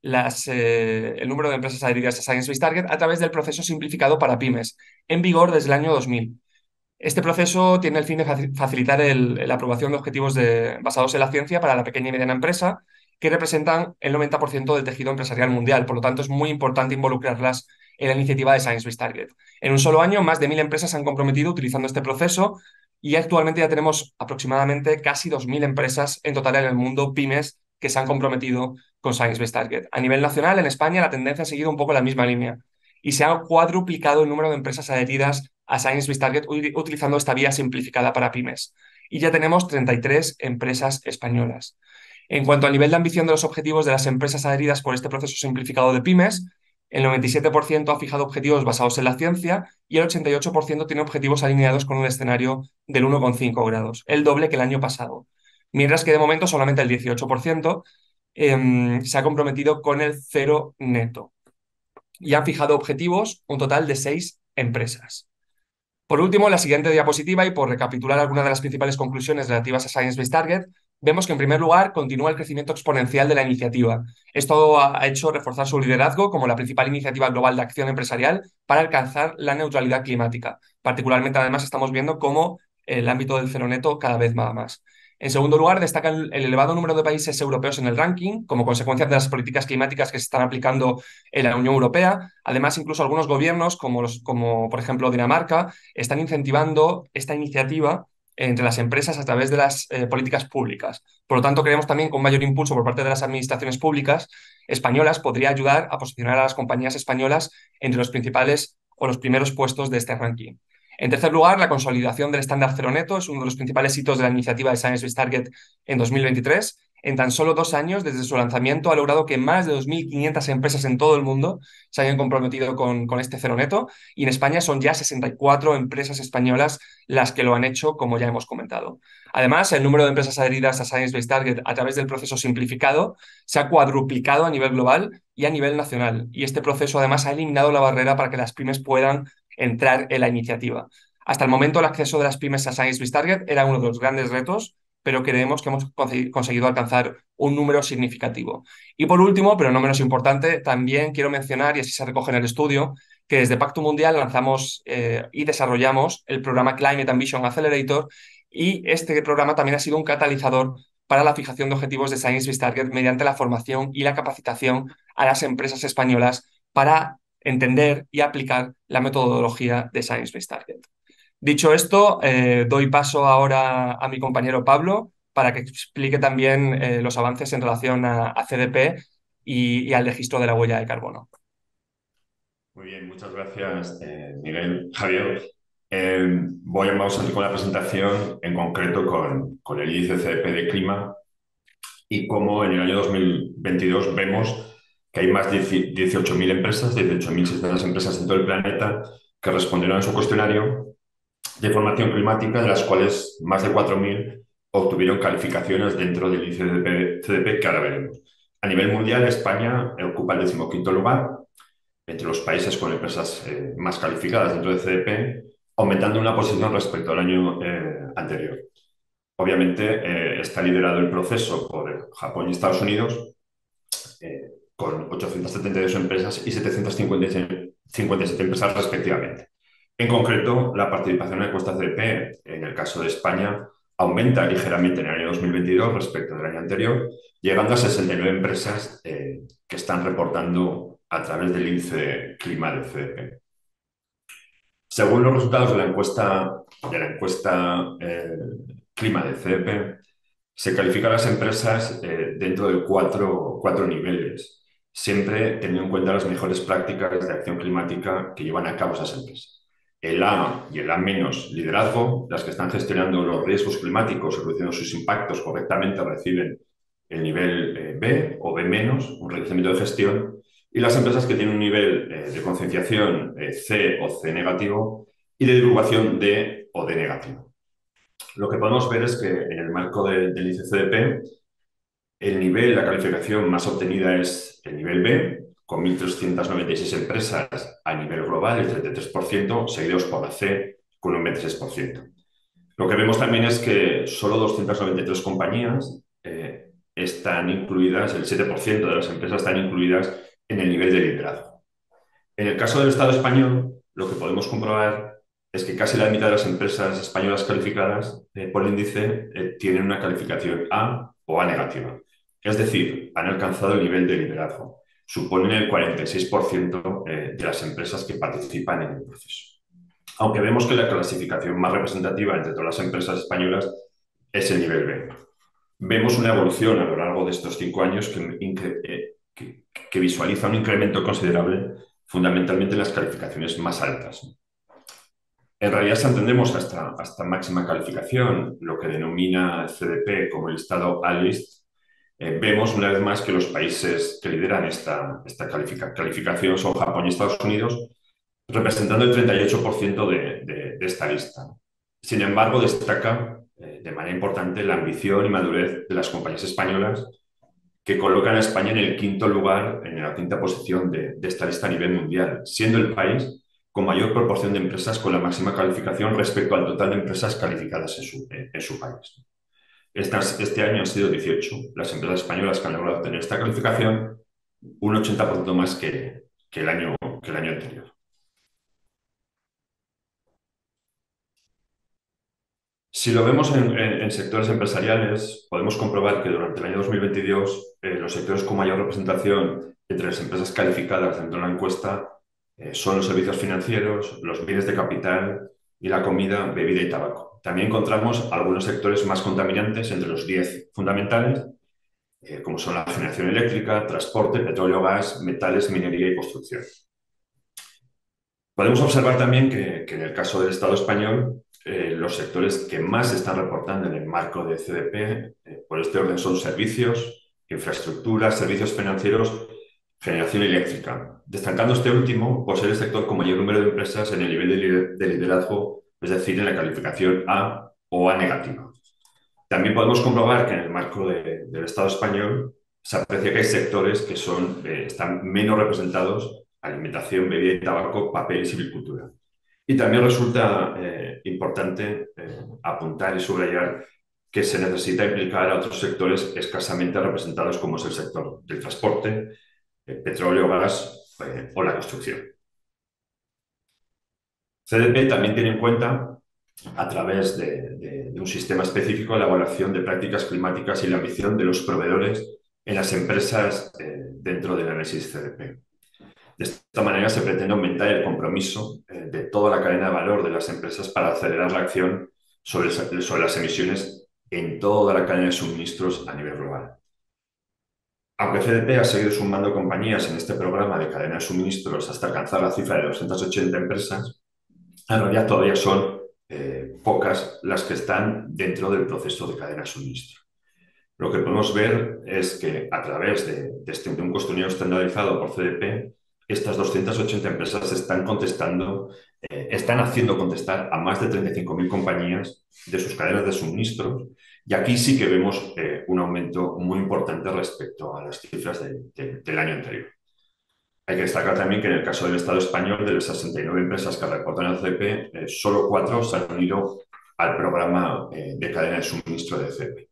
el número de empresas adheridas a Science Based Target a través del proceso simplificado para pymes, en vigor desde el año 2000. Este proceso tiene el fin de facilitar la aprobación de objetivos basados en la ciencia para la pequeña y mediana empresa, que representan el 90% del tejido empresarial mundial. Por lo tanto, es muy importante involucrarlas en la iniciativa de Science Based Target. En un solo año, más de 1.000 empresas se han comprometido utilizando este proceso y actualmente ya tenemos aproximadamente casi 2.000 empresas en total en el mundo, pymes, que se han comprometido con Science Based Target. A nivel nacional, en España, la tendencia ha seguido un poco la misma línea y se ha cuadruplicado el número de empresas adheridas a Science Based Target utilizando esta vía simplificada para pymes. Y ya tenemos 33 empresas españolas. En cuanto al nivel de ambición de los objetivos de las empresas adheridas por este proceso simplificado de pymes, el 97% ha fijado objetivos basados en la ciencia y el 88% tiene objetivos alineados con un escenario del 1,5 grados, el doble que el año pasado. Mientras que de momento solamente el 18% se ha comprometido con el cero neto. Y han fijado objetivos un total de 6 empresas. Por último, en la siguiente diapositiva, y por recapitular algunas de las principales conclusiones relativas a Science Based Target, vemos que en primer lugar continúa el crecimiento exponencial de la iniciativa. Esto ha hecho reforzar su liderazgo como la principal iniciativa global de acción empresarial para alcanzar la neutralidad climática. Particularmente, además, estamos viendo cómo el ámbito del cero neto cada vez va más. En segundo lugar, destaca el elevado número de países europeos en el ranking, como consecuencia de las políticas climáticas que se están aplicando en la Unión Europea. Además, incluso algunos gobiernos, como por ejemplo Dinamarca, están incentivando esta iniciativa entre las empresas a través de las políticas públicas. Por lo tanto, creemos también que un mayor impulso por parte de las administraciones públicas españolas podría ayudar a posicionar a las compañías españolas entre los principales o los primeros puestos de este ranking. En tercer lugar, la consolidación del estándar cero neto es uno de los principales hitos de la iniciativa de Science Based Target en 2023. en tan solo 2 años, desde su lanzamiento, ha logrado que más de 2.500 empresas en todo el mundo se hayan comprometido con este cero neto, y en España son ya 64 empresas españolas las que lo han hecho, como ya hemos comentado. Además, el número de empresas adheridas a Science Based Target a través del proceso simplificado se ha cuadruplicado a nivel global y a nivel nacional. Y este proceso además ha eliminado la barrera para que las pymes puedan entrar en la iniciativa. Hasta el momento, el acceso de las pymes a Science Based Target era uno de los grandes retos, pero creemos que hemos conseguido alcanzar un número significativo. Y por último, pero no menos importante, también quiero mencionar, y así se recoge en el estudio, que desde Pacto Mundial lanzamos y desarrollamos el programa Climate Ambition Accelerator, y este programa también ha sido un catalizador para la fijación de objetivos de Science Based Target mediante la formación y la capacitación a las empresas españolas para entender y aplicar la metodología de Science Based Target. Dicho esto, doy paso ahora a mi compañero Pablo para que explique también los avances en relación a CDP y al registro de la huella de carbono. Muy bien, muchas gracias, Miguel. Javier, vamos a ir con la presentación en concreto con el índice CDP de clima y cómo en el año 2022 vemos que hay más de 18.000 empresas, 18.600 empresas en todo el planeta que respondieron a su cuestionario de formación climática, de las cuales más de 4.000 obtuvieron calificaciones dentro del índice de CDP que ahora veremos. A nivel mundial, España ocupa el 15º lugar entre los países con empresas más calificadas dentro de CDP, aumentando una posición respecto al año anterior. Obviamente está liderado el proceso por Japón y Estados Unidos, con 872 empresas y 757 empresas respectivamente. En concreto, la participación en la encuesta CDP, en el caso de España, aumenta ligeramente en el año 2022 respecto al año anterior, llegando a 69 empresas que están reportando a través del índice clima del CDP. Según los resultados de la encuesta clima del CDP, se califican las empresas dentro de cuatro niveles, siempre teniendo en cuenta las mejores prácticas de acción climática que llevan a cabo esas empresas. El A y el A-, liderazgo, las que están gestionando los riesgos climáticos y reduciendo sus impactos correctamente, reciben el nivel B o B-, un reconocimiento de gestión, y las empresas que tienen un nivel de concienciación C o C negativo y de divulgación D o D negativo. Lo que podemos ver es que en el marco del índice CDP, la calificación más obtenida es el nivel B, con 1.396 empresas a nivel global, el 33%, seguidos por la C, con un 26%. Lo que vemos también es que solo 293 compañías están incluidas, el 7% de las empresas están incluidas en el nivel de liderazgo. En el caso del Estado español, lo que podemos comprobar es que casi la mitad de las empresas españolas calificadas por el índice tienen una calificación A o A negativa. Es decir, han alcanzado el nivel de liderazgo. Suponen el 46% de las empresas que participan en el proceso. Aunque vemos que la clasificación más representativa entre todas las empresas españolas es el nivel B. Vemos una evolución a lo largo de estos 5 años que visualiza un incremento considerable, fundamentalmente en las calificaciones más altas. En realidad, si entendemos hasta máxima calificación, lo que denomina el CDP como el estado A-list, vemos una vez más que los países que lideran esta calificación son Japón y Estados Unidos, representando el 38% de esta lista. Sin embargo, destaca de manera importante la ambición y madurez de las compañías españolas, que colocan a España en el 5º lugar, en la 5ª posición de esta lista a nivel mundial, siendo el país con mayor proporción de empresas con la máxima calificación respecto al total de empresas calificadas en su país. Este año han sido 18 las empresas españolas que han logrado obtener esta calificación, un 80% más que el año anterior. Si lo vemos en sectores empresariales, podemos comprobar que durante el año 2022 los sectores con mayor representación entre las empresas calificadas dentro de la encuesta son los servicios financieros, los bienes de capital y la comida, bebida y tabaco. También encontramos algunos sectores más contaminantes entre los 10 fundamentales, como son la generación eléctrica, transporte, petróleo, gas, metales, minería y construcción. Podemos observar también que en el caso del Estado español, los sectores que más se están reportando en el marco de CDP, por este orden, son servicios, infraestructuras, servicios financieros, generación eléctrica, destacando este último por ser el sector con mayor número de empresas en el nivel de liderazgo, es decir, en la calificación A o A negativa. También podemos comprobar que en el marco del Estado español se aprecia que hay sectores que están menos representados: alimentación, bebida y tabaco, papel y silvicultura. Y también resulta importante apuntar y subrayar que se necesita implicar a otros sectores escasamente representados, como es el sector del transporte, petróleo, gas o la construcción. CDP también tiene en cuenta, a través de un sistema específico, la evaluación de prácticas climáticas y la ambición de los proveedores en las empresas dentro del análisis CDP. De esta manera se pretende aumentar el compromiso de toda la cadena de valor de las empresas para acelerar la acción sobre las emisiones en toda la cadena de suministros a nivel global. Aunque CDP ha seguido sumando compañías en este programa de cadena de suministros hasta alcanzar la cifra de 280 empresas, en realidad todavía son pocas las que están dentro del proceso de cadena de suministro. Lo que podemos ver es que, a través de un cuestionario estandarizado por CDP, estas 280 empresas están haciendo contestar a más de 35.000 compañías de sus cadenas de suministros, y aquí sí que vemos un aumento muy importante respecto a las cifras del año anterior. Hay que destacar también que en el caso del Estado español, de las 69 empresas que reportan al CDP, solo 4 se han unido al programa de cadena de suministro de CDP.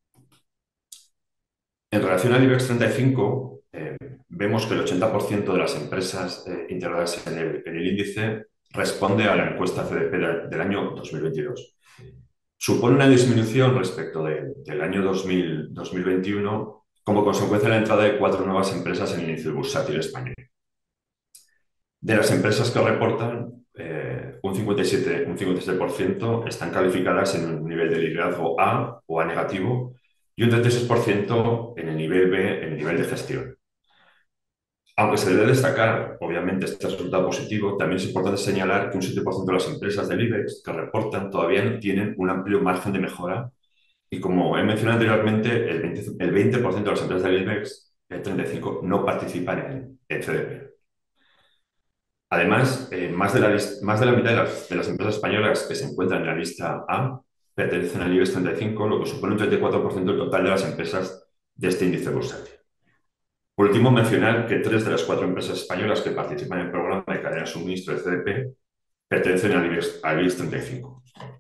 En relación al IBEX 35, vemos que el 80% de las empresas integradas en el índice responde a la encuesta CDP del año 2022. Supone una disminución respecto del año 2021 como consecuencia de la entrada de 4 nuevas empresas en el índice bursátil español. De las empresas que reportan, un 57% están calificadas en un nivel de liderazgo A o A negativo, y un 36% en el nivel B, en el nivel de gestión. Aunque se debe destacar, obviamente, este resultado positivo, también es importante señalar que un 7% de las empresas del IBEX que reportan todavía tienen un amplio margen de mejora, y, como he mencionado anteriormente, el 20% de las empresas del IBEX, el 35%, no participan en CDP. Además, más de la mitad de las empresas españolas que se encuentran en la lista A pertenecen al IBEX 35, lo que supone un 34% del total de las empresas de este índice bursátil. Por último, mencionar que 3 de las 4 empresas españolas que participan en el programa de cadena de suministro de CDP pertenecen al IBEX 35.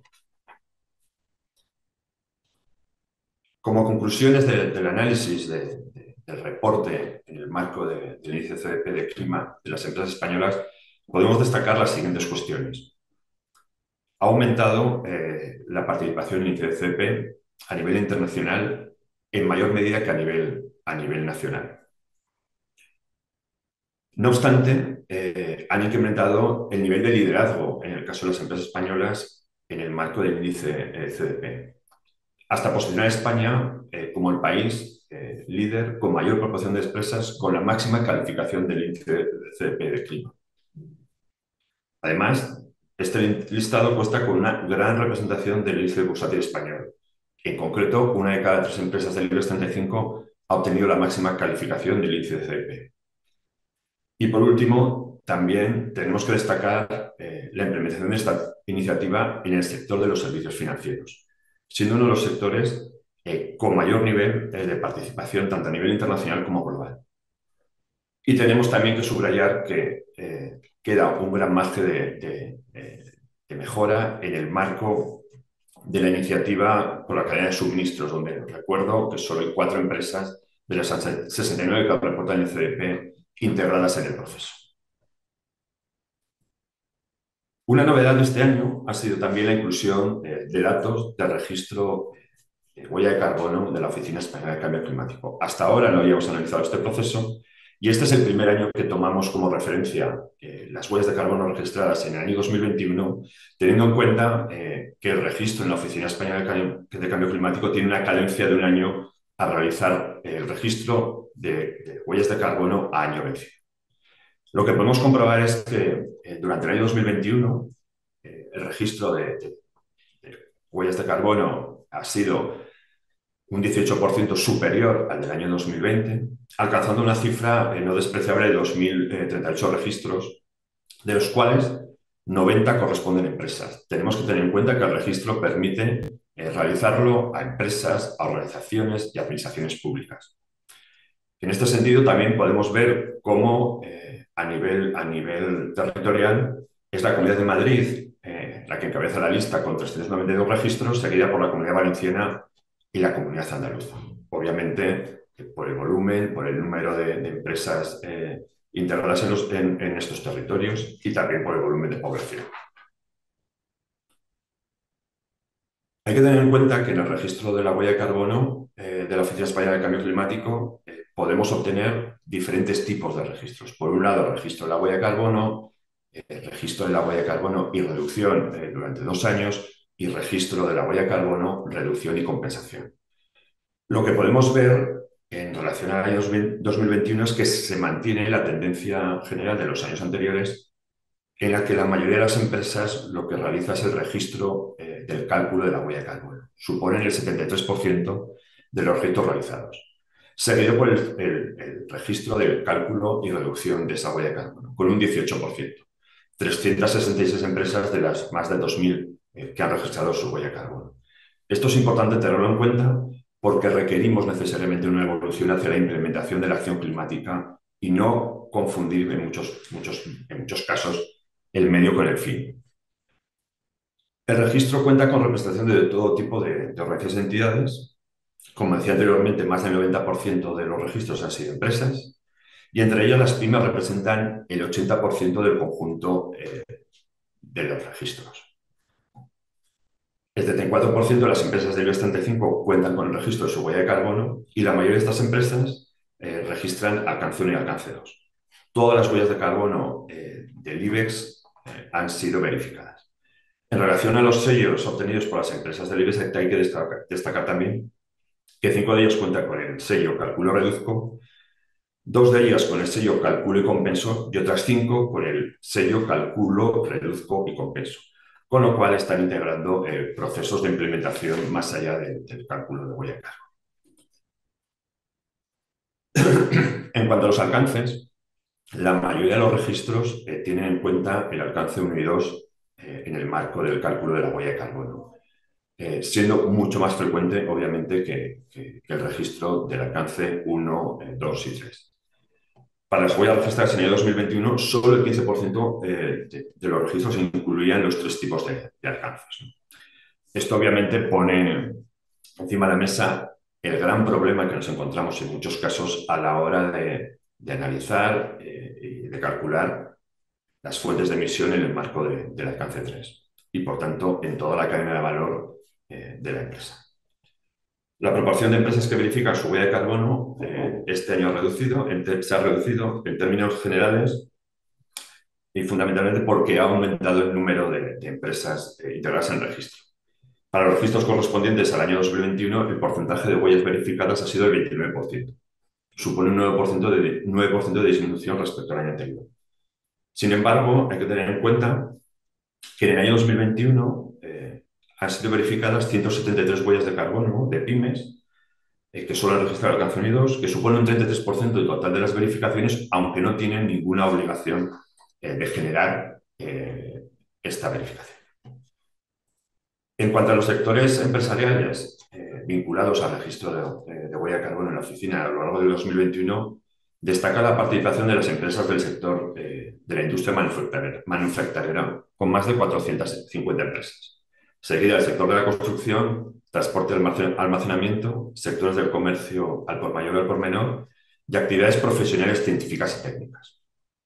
Como conclusiones del análisis del reporte en el marco del índice CDP de clima de las empresas españolas, podemos destacar las siguientes cuestiones. Ha aumentado la participación en el índice CDP a nivel internacional en mayor medida que a nivel nacional. No obstante, han incrementado el nivel de liderazgo, en el caso de las empresas españolas, en el marco del índice CDP, hasta posicionar a España como el país líder con mayor proporción de empresas con la máxima calificación del índice CDP de clima. Además, este listado cuenta con una gran representación del índice bursátil español. En concreto, 1 de cada 3 empresas del IBEX 35 ha obtenido la máxima calificación del índice de CDP. Y por último, también tenemos que destacar la implementación de esta iniciativa en el sector de los servicios financieros, siendo uno de los sectores con mayor nivel de participación, tanto a nivel internacional como global. Y tenemos también que subrayar que queda un gran margen de mejora en el marco de la iniciativa por la cadena de suministros, donde recuerdo que solo hay 4 empresas de las 69 que reportan el CDP integradas en el proceso. Una novedad de este año ha sido también la inclusión de datos del registro de huella de carbono de la Oficina Española de Cambio Climático. Hasta ahora no habíamos analizado este proceso, y este es el primer año que tomamos como referencia las huellas de carbono registradas en el año 2021, teniendo en cuenta que el registro en la Oficina Española de Cambio Climático tiene una cadencia de un año a realizar el registro de huellas de carbono a año vencido. Lo que podemos comprobar es que durante el año 2021 el registro de huellas de carbono ha sido un 18% superior al del año 2020, alcanzando una cifra no despreciable de 2.038 registros, de los cuales 90 corresponden a empresas. Tenemos que tener en cuenta que el registro permite realizarlo a empresas, a organizaciones y administraciones públicas. En este sentido, también podemos ver cómo a nivel territorial es la Comunidad de Madrid la que encabeza la lista con 392 registros, seguida por la Comunidad Valenciana y la Comunidad Andaluza. Obviamente, por el volumen, por el número de empresas integradas en estos territorios y también por el volumen de población. Hay que tener en cuenta que en el registro de la huella de carbono de la Oficina Española de Cambio Climático podemos obtener diferentes tipos de registros. Por un lado, el registro de la huella de carbono, el registro de la huella de carbono y reducción durante 2 años y registro de la huella de carbono, reducción y compensación. Lo que podemos ver en relación al año 2021 es que se mantiene la tendencia general de los años anteriores en la que la mayoría de las empresas lo que realiza es el registro del cálculo de la huella de carbono. Suponen el 73% de los registros realizados, seguido por el registro del cálculo y reducción de esa huella de carbono, con un 18%. 366 empresas de las más de 2.000 que han registrado su huella de carbono. Esto es importante tenerlo en cuenta porque requerimos necesariamente una evolución hacia la implementación de la acción climática y no confundir en muchos casos el medio con el fin. El registro cuenta con representación de todo tipo de organizaciones y entidades. Como decía anteriormente, más del 90% de los registros han sido empresas y entre ellas las pymes representan el 80% del conjunto de los registros. El 74% de las empresas del IBEX 35 cuentan con el registro de su huella de carbono y la mayoría de estas empresas registran alcance 1 y alcance 2. Todas las huellas de carbono del IBEX han sido verificadas. En relación a los sellos obtenidos por las empresas del IBEX, hay que destacar también que 5 de ellos cuentan con el sello Calculo Reduzco, 2 de ellas con el sello Calculo y Compenso y otras 5 con el sello Calculo, Reduzco y Compenso, con lo cual están integrando procesos de implementación más allá del cálculo de huella de carbono. En cuanto a los alcances, la mayoría de los registros tienen en cuenta el alcance 1 y 2 en el marco del cálculo de la huella de carbono, siendo mucho más frecuente, obviamente, que el registro del alcance 1, 2 y 3. Para las huellas registradas en el año 2021, solo el 15% de los registros incluían los 3 tipos de alcances. Esto obviamente pone encima de la mesa el gran problema que nos encontramos en muchos casos a la hora de analizar y de calcular las fuentes de emisión en el marco del alcance 3 y, por tanto, en toda la cadena de valor de la empresa. La proporción de empresas que verifican su huella de carbono este año se ha reducido en términos generales y fundamentalmente porque ha aumentado el número de empresas integradas en el registro. Para los registros correspondientes al año 2021, el porcentaje de huellas verificadas ha sido del 29%. Supone un 9% de disminución respecto al año anterior. Sin embargo, hay que tener en cuenta que en el año 2021 han sido verificadas 173 huellas de carbono de pymes que solo han registrado alcance 1 y 2, que supone un 33% del total de las verificaciones, aunque no tienen ninguna obligación de generar esta verificación. En cuanto a los sectores empresariales vinculados al registro de huella de carbono en la oficina a lo largo de 2021, destaca la participación de las empresas del sector de la industria manufacturera, con más de 450 empresas. Seguida el sector de la construcción, transporte y almacenamiento, sectores del comercio al por mayor y al por menor y actividades profesionales científicas y técnicas.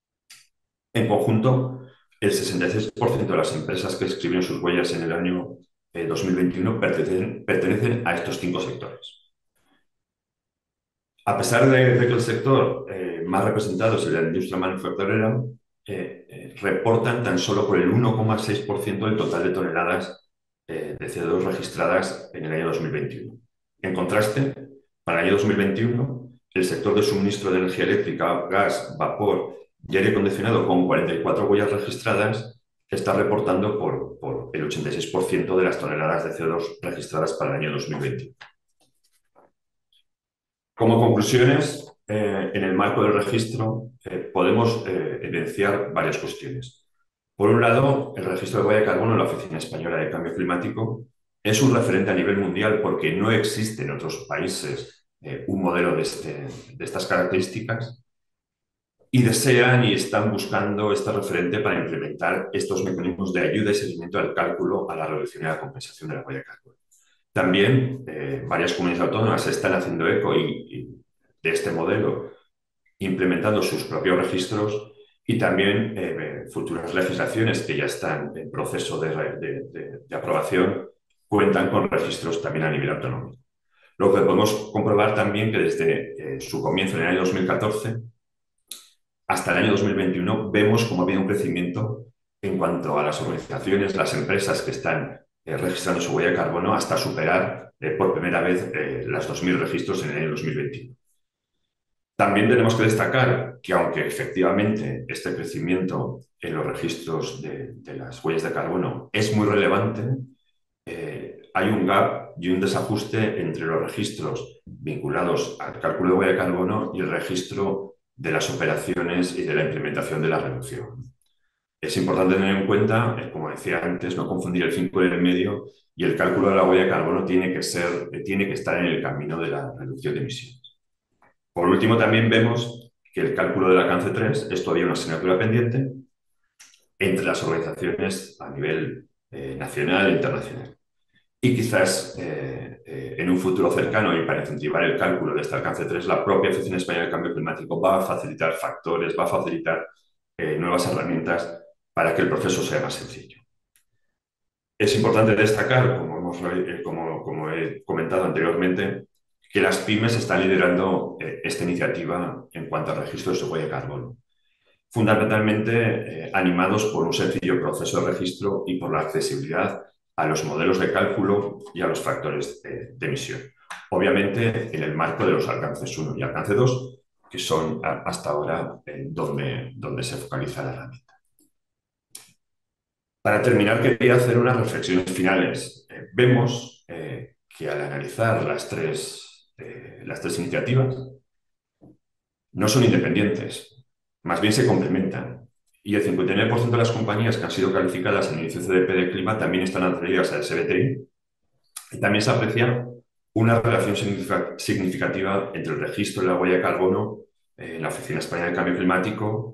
En conjunto, el 66% de las empresas que escribieron sus huellas en el año 2021 pertenecen a estos 5 sectores. A pesar de que el sector más representado es el de la industria manufacturera, reportan tan solo por el 1,6% del total de toneladas de CO2 registradas en el año 2021. En contraste, para el año 2021, el sector de suministro de energía eléctrica, gas, vapor y aire acondicionado, con 44 huellas registradas, está reportando por el 86% de las toneladas de CO2 registradas para el año 2020. Como conclusiones, en el marco del registro podemos evidenciar varias cuestiones. Por un lado, el registro de huella de carbono en la Oficina Española de Cambio Climático es un referente a nivel mundial porque no existe en otros países un modelo de estas características y desean y están buscando este referente para implementar estos mecanismos de ayuda y seguimiento al cálculo, a la reducción y a la compensación de la huella de carbono. También varias comunidades autónomas se están haciendo eco de este modelo, implementando sus propios registros y también futuras legislaciones que ya están en proceso de aprobación cuentan con registros también a nivel autonómico. Lo que podemos comprobar también que desde su comienzo en el año 2014 hasta el año 2021 vemos cómo ha habido un crecimiento en cuanto a las organizaciones, las empresas que están registrando su huella de carbono hasta superar por primera vez las 2.000 registros en el año 2021. También tenemos que destacar que aunque efectivamente este crecimiento en los registros de las huellas de carbono es muy relevante, hay un gap y un desajuste entre los registros vinculados al cálculo de huella de carbono y el registro de las operaciones y de la implementación de la reducción. Es importante tener en cuenta, como decía antes, no confundir el fin con el medio y el cálculo de la huella de carbono tiene que estar en el camino de la reducción de emisiones. Por último, también vemos que el cálculo del alcance 3 es todavía una asignatura pendiente entre las organizaciones a nivel nacional e internacional. Y quizás en un futuro cercano y para incentivar el cálculo de este alcance 3, la propia Oficina Española de Cambio Climático va a facilitar factores, va a facilitar nuevas herramientas para que el proceso sea más sencillo. Es importante destacar, como he comentado anteriormente, que las pymes están liderando esta iniciativa en cuanto al registro de su huella de carbono, fundamentalmente animados por un sencillo proceso de registro y por la accesibilidad a los modelos de cálculo y a los factores de emisión. Obviamente, en el marco de los alcances 1 y alcance 2, que son hasta ahora donde se focaliza la herramienta. Para terminar, quería hacer unas reflexiones finales. Vemos que al analizar las tres iniciativas, no son independientes, más bien se complementan. Y el 59% de las compañías que han sido calificadas en el índice CDP de clima también están atraídas al SBTI. Y también se aprecia una relación significativa entre el registro de la huella de carbono en la Oficina Española de Cambio Climático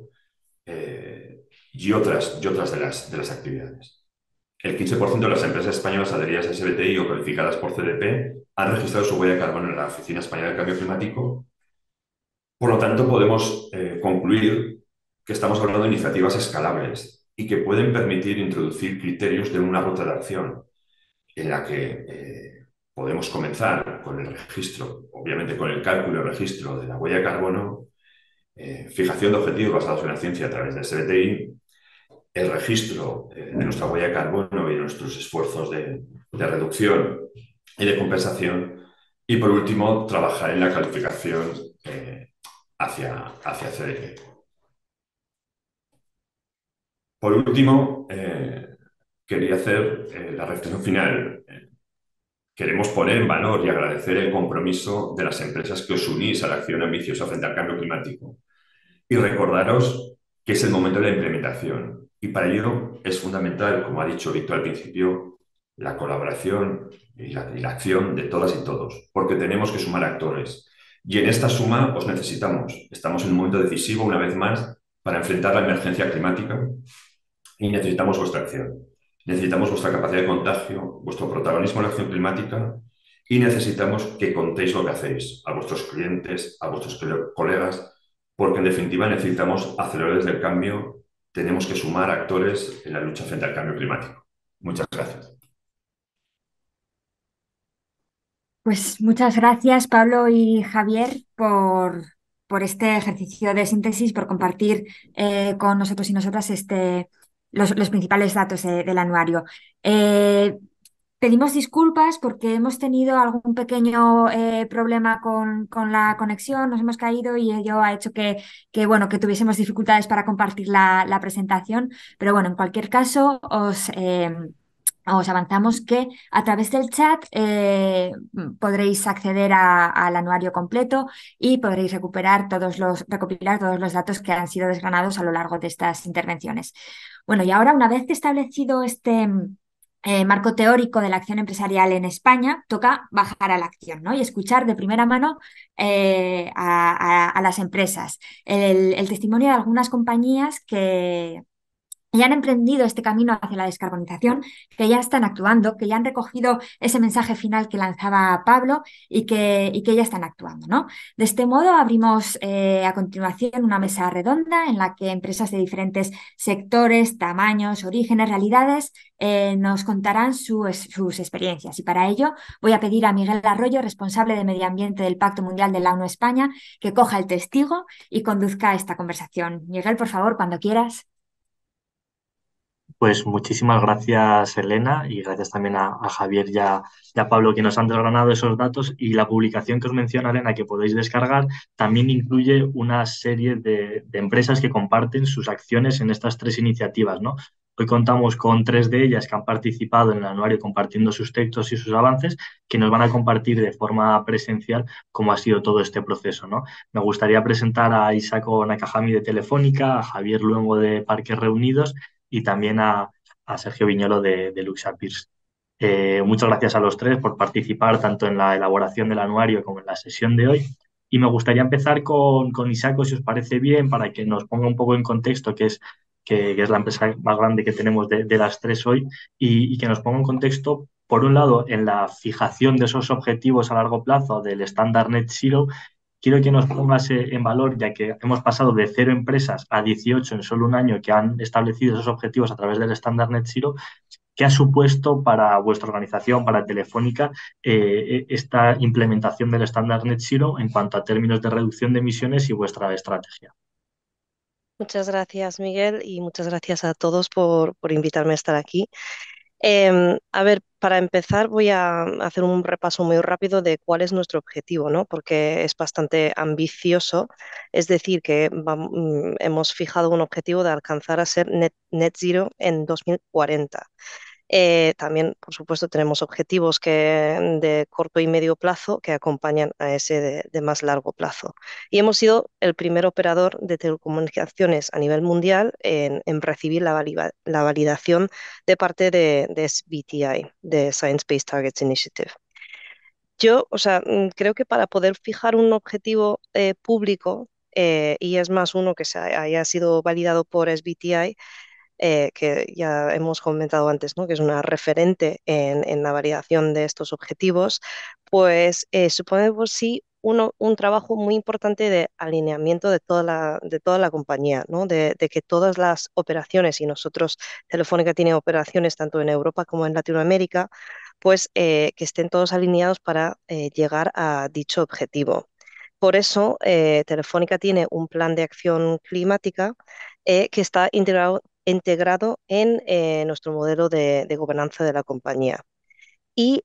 y otras de las actividades. El 15% de las empresas españolas adheridas a SBTI o calificadas por CDP han registrado su huella de carbono en la Oficina Española de Cambio Climático. Por lo tanto, podemos concluir que estamos hablando de iniciativas escalables y que pueden permitir introducir criterios de una ruta de acción en la que podemos comenzar con el registro, obviamente con el cálculo y registro de la huella de carbono, fijación de objetivos basados en la ciencia a través del SBTI, el registro de nuestra huella de carbono y nuestros esfuerzos de reducción y de compensación, y por último, trabajar en la calificación hacia CDP. Por último, quería hacer la reflexión final. Queremos poner en valor y agradecer el compromiso de las empresas que os unís a la acción ambiciosa frente al cambio climático y recordaros que es el momento de la implementación. Y para ello es fundamental, como ha dicho Víctor al principio, la colaboración y la acción de todas y todos, porque tenemos que sumar actores. Y en esta suma os necesitamos. Estamos en un momento decisivo, una vez más, para enfrentar la emergencia climática y necesitamos vuestra acción. Necesitamos vuestra capacidad de contagio, vuestro protagonismo en la acción climática y necesitamos que contéis lo que hacéis a vuestros clientes, a vuestros colegas, porque en definitiva necesitamos aceleradores del cambio, tenemos que sumar actores en la lucha frente al cambio climático. Muchas gracias. Pues muchas gracias, Pablo y Javier, por este ejercicio de síntesis, por compartir con nosotros y nosotras los principales datos del anuario. Pedimos disculpas porque hemos tenido algún pequeño problema con la conexión, nos hemos caído y ello ha hecho bueno, que tuviésemos dificultades para compartir la presentación. Pero bueno, en cualquier caso, os avanzamos que a través del chat podréis acceder al anuario completo y podréis recopilar todos los datos que han sido desgranados a lo largo de estas intervenciones. Bueno, y ahora, una vez que establecido este marco teórico de la acción empresarial en España, toca bajar a la acción, ¿no? Y escuchar de primera mano a las empresas. El testimonio de algunas compañías que ya han emprendido este camino hacia la descarbonización, que ya están actuando, que ya han recogido ese mensaje final que lanzaba Pablo y que ya están actuando, ¿no? De este modo, abrimos a continuación una mesa redonda en la que empresas de diferentes sectores, tamaños, orígenes, realidades nos contarán sus experiencias. Y para ello voy a pedir a Miguel Arroyo, responsable de Medio Ambiente del Pacto Mundial de la ONU España, que coja el testigo y conduzca esta conversación. Miguel, por favor, cuando quieras. Pues muchísimas gracias, Elena, y gracias también a Javier y a Pablo que nos han desgranado esos datos. Y la publicación que os menciona, Elena, que podéis descargar, también incluye una serie de empresas que comparten sus acciones en estas tres iniciativas, ¿no? Hoy contamos con tres de ellas que han participado en el anuario compartiendo sus textos y sus avances, que nos van a compartir de forma presencial cómo ha sido todo este proceso, ¿no? Me gustaría presentar a Isako Nakajami de Telefónica, a Javier Luengo de Parques Reunidos y también a Sergio Viñolo de Luxa Peers. Muchas gracias a los tres por participar tanto en la elaboración del anuario como en la sesión de hoy. Y me gustaría empezar con Isako, si os parece bien, para que nos ponga un poco en contexto, que es la empresa más grande que tenemos de las tres hoy, y que nos ponga en contexto, por un lado, en la fijación de esos objetivos a largo plazo del estándar Net Zero. Quiero que nos pongas en valor, ya que hemos pasado de 0 empresas a 18 en solo un año que han establecido esos objetivos a través del estándar Net Zero. ¿Qué ha supuesto para vuestra organización, para Telefónica, esta implementación del estándar Net Zero en cuanto a términos de reducción de emisiones y vuestra estrategia? Muchas gracias, Miguel, y muchas gracias a todos por invitarme a estar aquí. A ver, para empezar voy a hacer un repaso muy rápido de cuál es nuestro objetivo, ¿no? Porque es bastante ambicioso. Es decir, que hemos fijado un objetivo de alcanzar a ser net zero en 2040. También, por supuesto, tenemos objetivos de corto y medio plazo que acompañan a ese de más largo plazo. Y hemos sido el primer operador de telecomunicaciones a nivel mundial en recibir la validación de parte de SBTI, de Science Based Targets Initiative. Yo, o sea, creo que para poder fijar un objetivo público, y es más uno que haya sido validado por SBTI, que ya hemos comentado antes, ¿no? Que es una referente en la validación de estos objetivos, pues supone por sí un trabajo muy importante de alineamiento de toda la compañía, ¿no? De que todas las operaciones, y nosotros, Telefónica tiene operaciones tanto en Europa como en Latinoamérica, pues que estén todos alineados para llegar a dicho objetivo. Por eso, Telefónica tiene un plan de acción climática que está integrado en nuestro modelo de gobernanza de la compañía. Y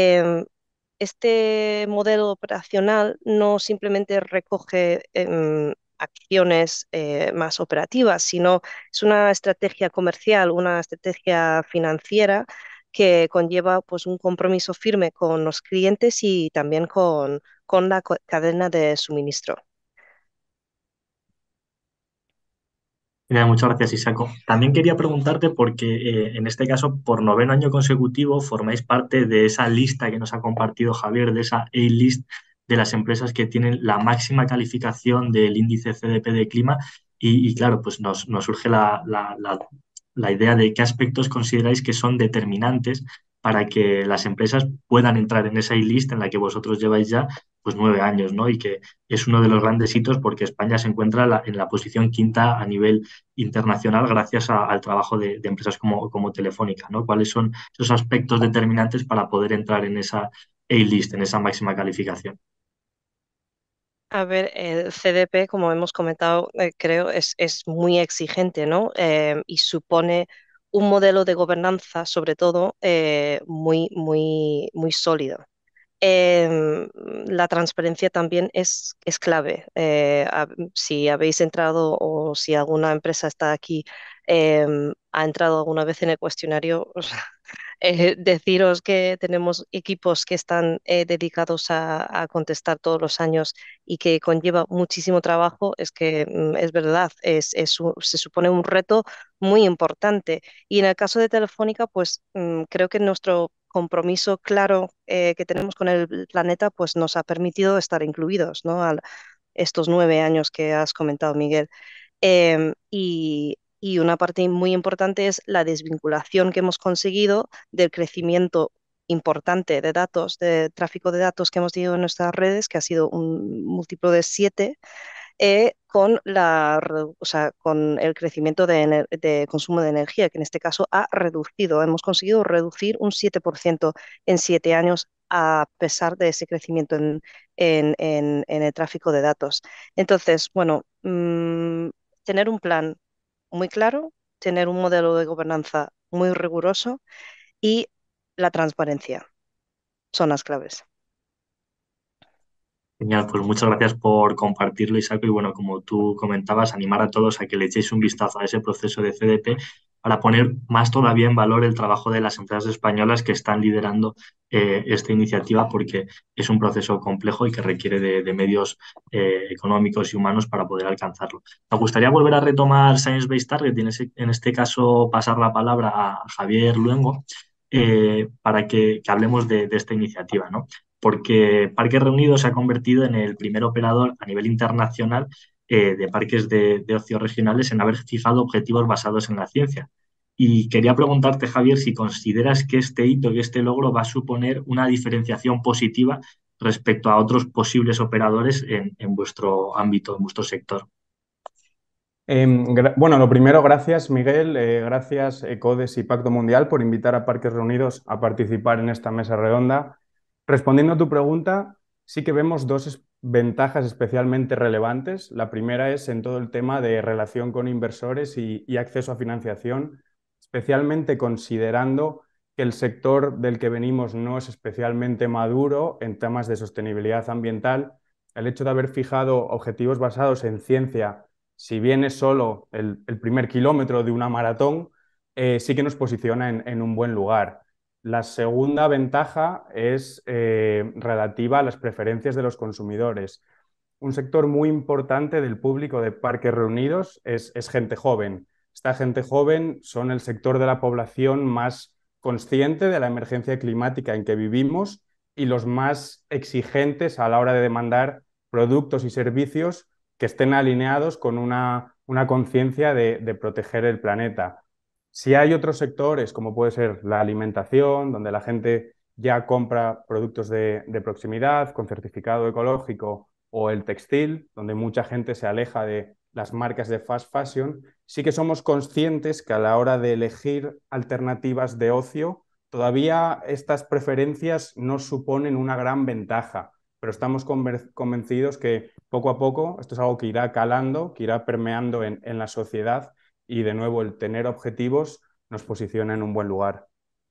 este modelo operacional no simplemente recoge acciones más operativas, sino es una estrategia comercial, una estrategia financiera que conlleva pues, un compromiso firme con los clientes y también con la cadena de suministro. Mira, muchas gracias, Isako. También quería preguntarte porque en este caso, por noveno año consecutivo, formáis parte de esa lista que nos ha compartido Javier, de esa A-list de las empresas que tienen la máxima calificación del índice CDP de clima. Y claro, pues nos surge la idea de qué aspectos consideráis que son determinantes para que las empresas puedan entrar en esa A-list en la que vosotros lleváis ya pues 9 años, ¿no? Y que es uno de los grandes hitos porque España se encuentra en la posición quinta a nivel internacional gracias al trabajo de empresas como Telefónica, ¿no? ¿Cuáles son esos aspectos determinantes para poder entrar en esa A-list, en esa máxima calificación? A ver, el CDP, como hemos comentado, creo es muy exigente, ¿no? Y supone un modelo de gobernanza, sobre todo, muy sólido. La transparencia también es clave. Si habéis entrado o si alguna empresa está aquí, ha entrado alguna vez en el cuestionario, deciros que tenemos equipos que están dedicados a contestar todos los años y que conlleva muchísimo trabajo, es que es verdad, se supone un reto muy importante. Y en el caso de Telefónica, pues creo que nuestro compromiso claro que tenemos con el planeta, pues nos ha permitido estar incluidos, ¿no? Estos 9 años que has comentado, Miguel. Y una parte muy importante es la desvinculación que hemos conseguido del crecimiento importante de datos, de tráfico de datos que hemos tenido en nuestras redes, que ha sido un múltiplo de 7, o sea, con el crecimiento de consumo de energía, que en este caso ha reducido. Hemos conseguido reducir un 7% en 7 años a pesar de ese crecimiento en el tráfico de datos. Entonces, bueno, tener un plan muy claro, tener un modelo de gobernanza muy riguroso y la transparencia son las claves. Genial, pues muchas gracias por compartirlo, Isaac. Y bueno, como tú comentabas, animar a todos a que le echéis un vistazo a ese proceso de CDP para poner más todavía en valor el trabajo de las empresas españolas que están liderando esta iniciativa, porque es un proceso complejo y que requiere de medios económicos y humanos para poder alcanzarlo. Me gustaría volver a retomar Science Based Target y en este caso pasar la palabra a Javier Luengo para que hablemos de esta iniciativa, ¿no? Porque Parques Reunidos se ha convertido en el primer operador a nivel internacional de parques de ocio regionales en haber fijado objetivos basados en la ciencia. Y quería preguntarte, Javier, si consideras que este hito y este logro va a suponer una diferenciación positiva respecto a otros posibles operadores en vuestro ámbito, en vuestro sector. Bueno, lo primero, gracias Miguel, gracias ECODES y Pacto Mundial por invitar a Parques Reunidos a participar en esta mesa redonda. Respondiendo a tu pregunta, sí que vemos dos ventajas especialmente relevantes. La primera es en todo el tema de relación con inversores y acceso a financiación, especialmente considerando que el sector del que venimos no es especialmente maduro en temas de sostenibilidad ambiental. El hecho de haber fijado objetivos basados en ciencia, si bien es solo el primer kilómetro de una maratón, sí que nos posiciona en un buen lugar. La segunda ventaja es relativa a las preferencias de los consumidores. Un sector muy importante del público de Parques Reunidos es gente joven. Esta gente joven son el sector de la población más consciente de la emergencia climática en que vivimos y los más exigentes a la hora de demandar productos y servicios que estén alineados con una conciencia de proteger el planeta. Si hay otros sectores, como puede ser la alimentación, donde la gente ya compra productos de proximidad con certificado ecológico, o el textil, donde mucha gente se aleja de las marcas de fast fashion, sí que somos conscientes que a la hora de elegir alternativas de ocio, todavía estas preferencias no suponen una gran ventaja, pero estamos convencidos que poco a poco esto es algo que irá calando, que irá permeando en la sociedad y de nuevo el tener objetivos nos posiciona en un buen lugar.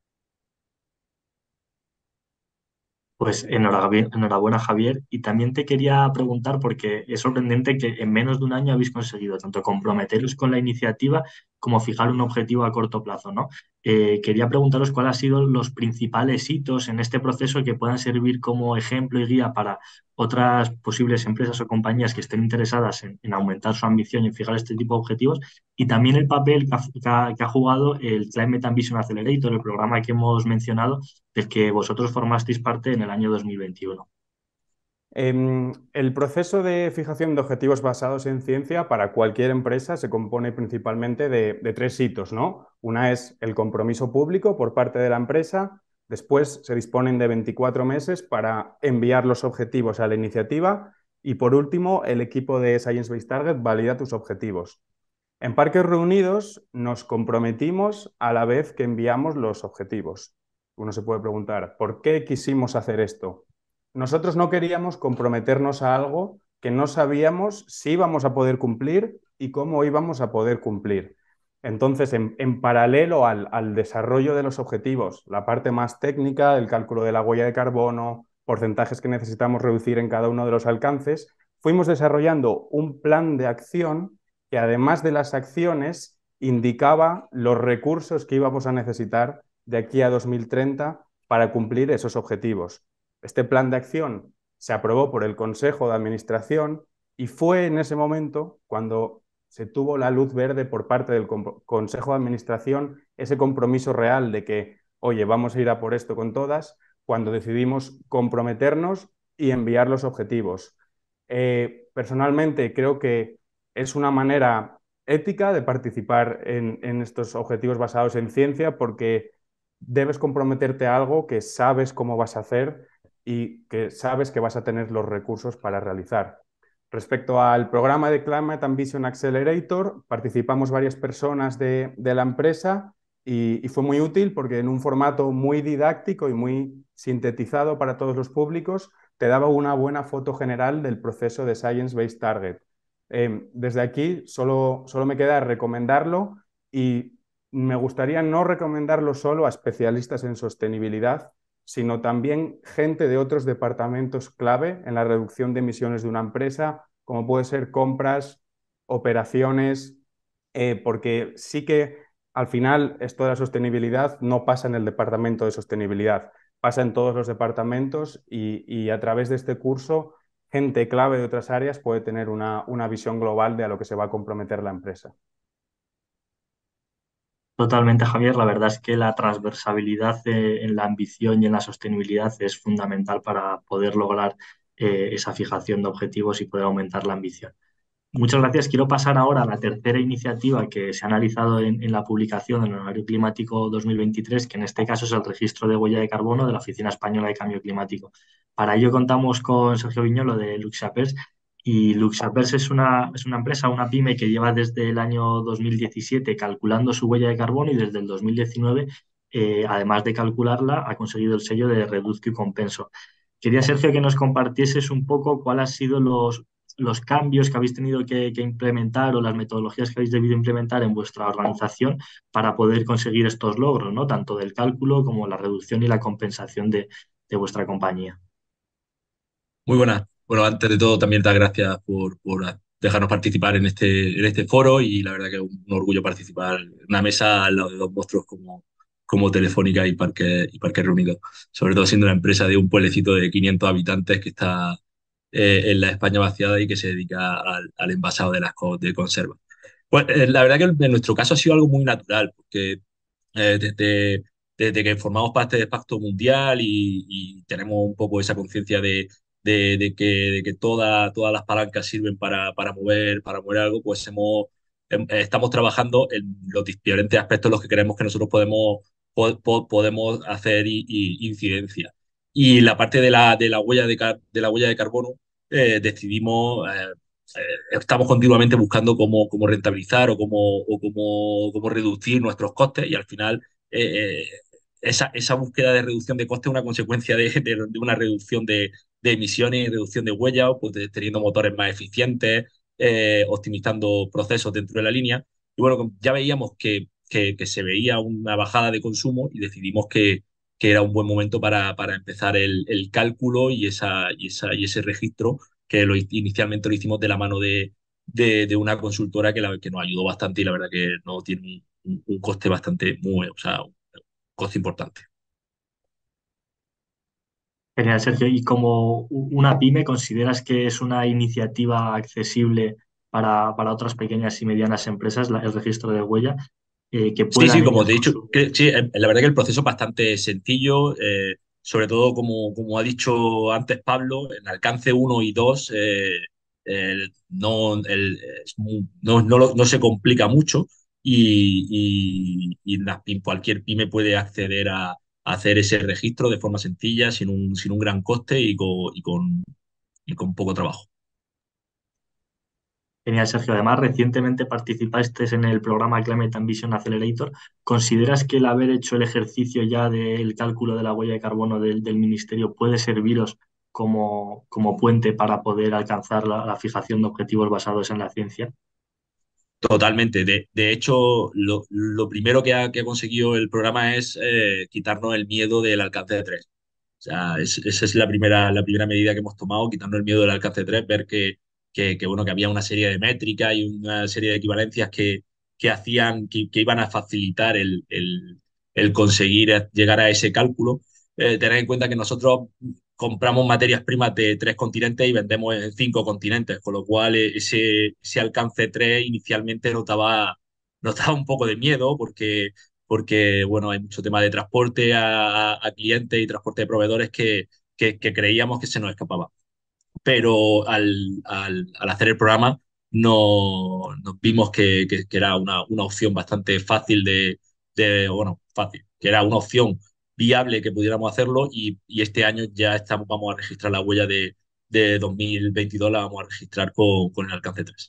Pues enhorabuena, Javier. Y también te quería preguntar, porque es sorprendente que en menos de un año habéis conseguido tanto comprometeros con la iniciativa como fijar un objetivo a corto plazo, ¿no? Quería preguntaros cuáles han sido los principales hitos en este proceso que puedan servir como ejemplo y guía para otras posibles empresas o compañías que estén interesadas en aumentar su ambición y en fijar este tipo de objetivos, y también el papel que ha jugado el Climate Ambition Accelerator, el programa que hemos mencionado, del que vosotros formasteis parte en el año 2021. El proceso de fijación de objetivos basados en ciencia para cualquier empresa se compone principalmente de tres hitos, ¿no? Una es el compromiso público por parte de la empresa, después se disponen de 24 meses para enviar los objetivos a la iniciativa y por último el equipo de Science Based Target valida tus objetivos. En Parques Reunidos nos comprometimos a la vez que enviamos los objetivos. Uno se puede preguntar, ¿por qué quisimos hacer esto? Nosotros no queríamos comprometernos a algo que no sabíamos si íbamos a poder cumplir y cómo íbamos a poder cumplir. Entonces, en paralelo al desarrollo de los objetivos, la parte más técnica, el cálculo de la huella de carbono, porcentajes que necesitamos reducir en cada uno de los alcances, fuimos desarrollando un plan de acción que, además de las acciones, indicaba los recursos que íbamos a necesitar de aquí a 2030 para cumplir esos objetivos. Este plan de acción se aprobó por el Consejo de Administración y fue en ese momento cuando se tuvo la luz verde por parte del Consejo de Administración, ese compromiso real de que, oye, vamos a ir a por esto con todas, cuando decidimos comprometernos y enviar los objetivos. Personalmente creo que es una manera ética de participar en estos objetivos basados en ciencia, porque debes comprometerte a algo que sabes cómo vas a hacer y que sabes que vas a tener los recursos para realizar. Respecto al programa de Climate Ambition Accelerator, participamos varias personas de la empresa y fue muy útil porque, en un formato muy didáctico y muy sintetizado para todos los públicos, te daba una buena foto general del proceso de Science Based Target. Desde aquí solo me queda recomendarlo, y me gustaría no recomendarlo solo a especialistas en sostenibilidad, sino también gente de otros departamentos clave en la reducción de emisiones de una empresa, como puede ser compras, operaciones, porque sí que al final esto de la sostenibilidad no pasa en el departamento de sostenibilidad, pasa en todos los departamentos, y a través de este curso, gente clave de otras áreas puede tener una visión global de a lo que se va a comprometer la empresa. Totalmente, Javier. La verdad es que la transversabilidad en la ambición y en la sostenibilidad es fundamental para poder lograr esa fijación de objetivos y poder aumentar la ambición. Muchas gracias. Quiero pasar ahora a la tercera iniciativa que se ha analizado en la publicación del Anuario Climático 2023, que en este caso es el registro de huella de carbono de la Oficina Española de Cambio Climático. Para ello contamos con Sergio Viñolo de Luxapers. Y Luxapers es una empresa, una pyme que lleva desde el año 2017 calculando su huella de carbono, y desde el 2019, además de calcularla, ha conseguido el sello de Reduzco y Compenso. Quería, Sergio, que nos compartieses un poco cuáles han sido los cambios que habéis tenido que implementar, o las metodologías que habéis debido implementar en vuestra organización para poder conseguir estos logros, ¿no? Tanto del cálculo como la reducción y la compensación de vuestra compañía. Muy buenas. Bueno, antes de todo, también dar gracias por dejarnos participar en este foro, y la verdad que es un orgullo participar en una mesa al lado de dos monstruos como Telefónica y Parques Reunidos, sobre todo siendo una empresa de un pueblecito de 500 habitantes que está en la España vaciada y que se dedica al envasado de conserva. Pues la verdad que en nuestro caso ha sido algo muy natural, porque eh, desde, desde que formamos parte del Pacto Mundial y tenemos un poco esa conciencia de que todas las palancas sirven para mover algo, pues estamos trabajando en los diferentes aspectos en los que creemos que nosotros podemos hacer incidencia. Y la parte de la huella de carbono, decidimos, estamos continuamente buscando cómo rentabilizar o cómo reducir nuestros costes, y al final eh, esa búsqueda de reducción de costes es una consecuencia de una reducción de emisiones y reducción de huella, pues teniendo motores más eficientes, optimizando procesos dentro de la línea. Y bueno, ya veíamos que se veía una bajada de consumo, y decidimos que era un buen momento para empezar el cálculo y ese registro, que inicialmente lo hicimos de la mano de una consultora que nos ayudó bastante, y la verdad que no tiene un coste o sea, un coste importante. Genial, Sergio. ¿Y como una pyme, consideras que es una iniciativa accesible para otras pequeñas y medianas empresas, el registro de huella, que Sí, puedan sí, como ellas te he con dicho, su... sí, la verdad que el proceso es bastante sencillo, sobre todo como ha dicho antes Pablo, en alcance uno y 2, no se complica mucho, y cualquier pyme puede acceder a hacer ese registro de forma sencilla, sin un gran coste y con poco trabajo. Genial, Sergio. Además, recientemente participaste en el programa Climate Ambition Accelerator. ¿Consideras que el haber hecho el ejercicio ya del cálculo de la huella de carbono del ministerio puede serviros como puente para poder alcanzar la fijación de objetivos basados en la ciencia? Totalmente. De hecho, lo primero que ha conseguido el programa es quitarnos el miedo del alcance de 3. O sea, esa es la primera medida que hemos tomado, quitarnos el miedo del alcance de 3, ver bueno, que había una serie de métricas y una serie de equivalencias que hacían, que iban a facilitar el conseguir llegar a ese cálculo. Tener en cuenta que nosotros compramos materias primas de 3 continentes y vendemos en 5 continentes, con lo cual ese alcance 3 inicialmente nos daba un poco de miedo porque bueno, hay mucho tema de transporte a clientes y transporte de proveedores que creíamos que se nos escapaba. Pero al hacer el programa nos vimos que era una opción bastante fácil bueno, fácil, que era una opción viable que pudiéramos hacerlo y este año ya vamos a registrar la huella de 2022, la vamos a registrar con el alcance 3.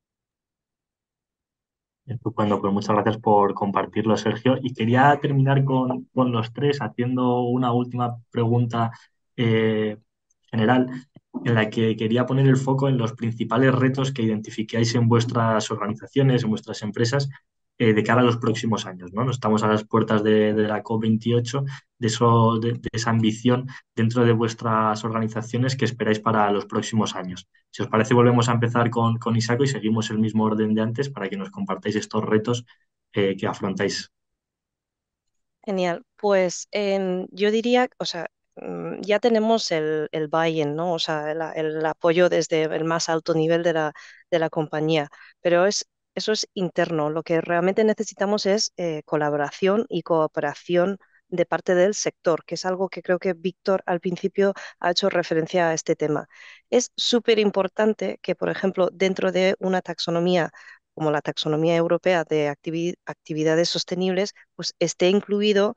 Estupendo, pues muchas gracias por compartirlo, Sergio. Y quería terminar con los tres haciendo una última pregunta eh, general, en la que quería poner el foco en los principales retos que identificáis en vuestras organizaciones, en vuestras empresas, de cara a los próximos años, ¿no? Estamos a las puertas de la COP28, de esa ambición dentro de vuestras organizaciones que esperáis para los próximos años. Si os parece, volvemos a empezar con Isaco y seguimos el mismo orden de antes para que nos compartáis estos retos que afrontáis. Genial. Pues yo diría, o sea, ya tenemos el buy-in, ¿no? O sea, el apoyo desde el más alto nivel de la compañía, pero eso es interno. Lo que realmente necesitamos es colaboración y cooperación de parte del sector, que es algo que creo que Víctor al principio ha hecho referencia a este tema. Es súper importante que, por ejemplo, dentro de una taxonomía como la taxonomía europea de actividades sostenibles, pues esté incluido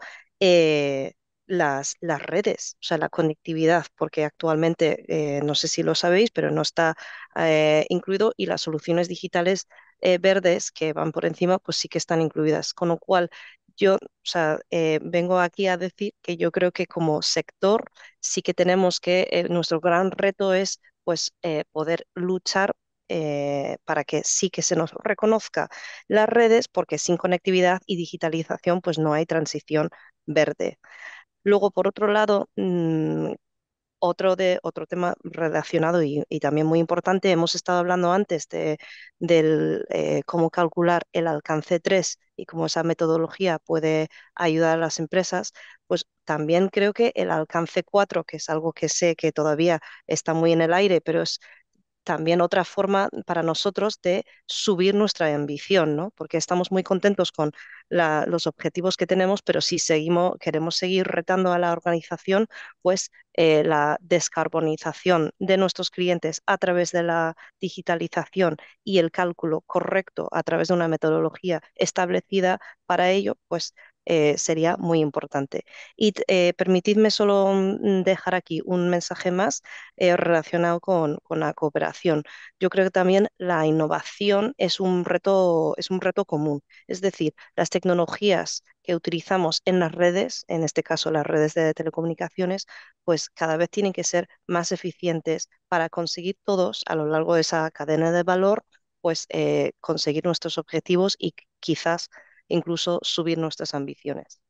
las redes, o sea, la conectividad, porque actualmente, no sé si lo sabéis, pero no está incluido y las soluciones digitales verdes que van por encima, pues sí que están incluidas. Con lo cual, yo, o sea, vengo aquí a decir que yo creo que como sector sí que tenemos que, nuestro gran reto es pues poder luchar para que sí que se nos reconozca las redes, porque sin conectividad y digitalización pues no hay transición verde. Luego, por otro lado, otro tema relacionado y también muy importante, hemos estado hablando antes del cómo calcular el alcance 3 y cómo esa metodología puede ayudar a las empresas, pues también creo que el alcance 4, que es algo que sé que todavía está muy en el aire, pero es también otra forma para nosotros de subir nuestra ambición, ¿no? Porque estamos muy contentos con los objetivos que tenemos, pero si queremos seguir retando a la organización, pues la descarbonización de nuestros clientes a través de la digitalización y el cálculo correcto a través de una metodología establecida para ello, pues sería muy importante. Y permitidme solo dejar aquí un mensaje más relacionado con la cooperación. Yo creo que también la innovación es un reto común. Es decir, las tecnologías que utilizamos en las redes, en este caso las redes de telecomunicaciones, pues cada vez tienen que ser más eficientes para conseguir todos a lo largo de esa cadena de valor, pues conseguir nuestros objetivos y quizás incluso subir nuestras ambiciones.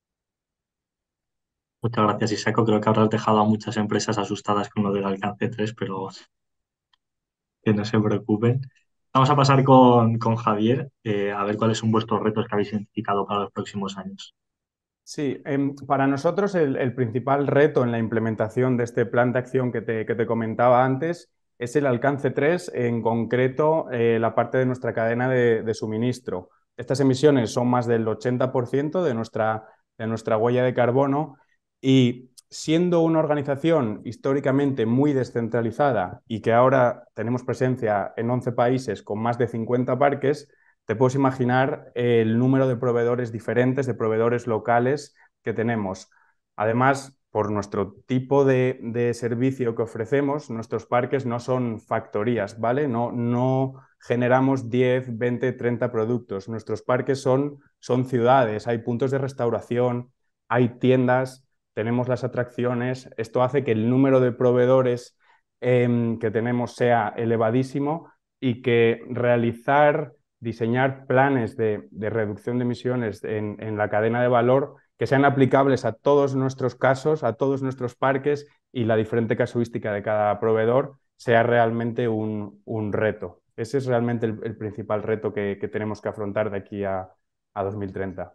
Muchas gracias, Isaco. Creo que habrás dejado a muchas empresas asustadas con lo del alcance 3, pero que no se preocupen. Vamos a pasar con Javier, a ver cuáles son vuestros retos que habéis identificado para los próximos años. Sí, para nosotros el principal reto en la implementación de este plan de acción que te comentaba antes es el alcance 3, en concreto la parte de nuestra cadena de suministro. Estas emisiones son más del 80% de nuestra huella de carbono y siendo una organización históricamente muy descentralizada y que ahora tenemos presencia en 11 países con más de 50 parques, te puedes imaginar el número de proveedores diferentes, de proveedores locales que tenemos. Además, por nuestro tipo de servicio que ofrecemos, nuestros parques no son factorías, ¿vale? No generamos 10, 20, 30 productos. Nuestros parques son ciudades, hay puntos de restauración, hay tiendas, tenemos las atracciones. Esto hace que el número de proveedores que tenemos sea elevadísimo y que realizar diseñar planes de reducción de emisiones en la cadena de valor que sean aplicables a todos nuestros casos, a todos nuestros parques y la diferente casuística de cada proveedor sea realmente un reto. Ese es realmente el principal reto que tenemos que afrontar de aquí a 2030.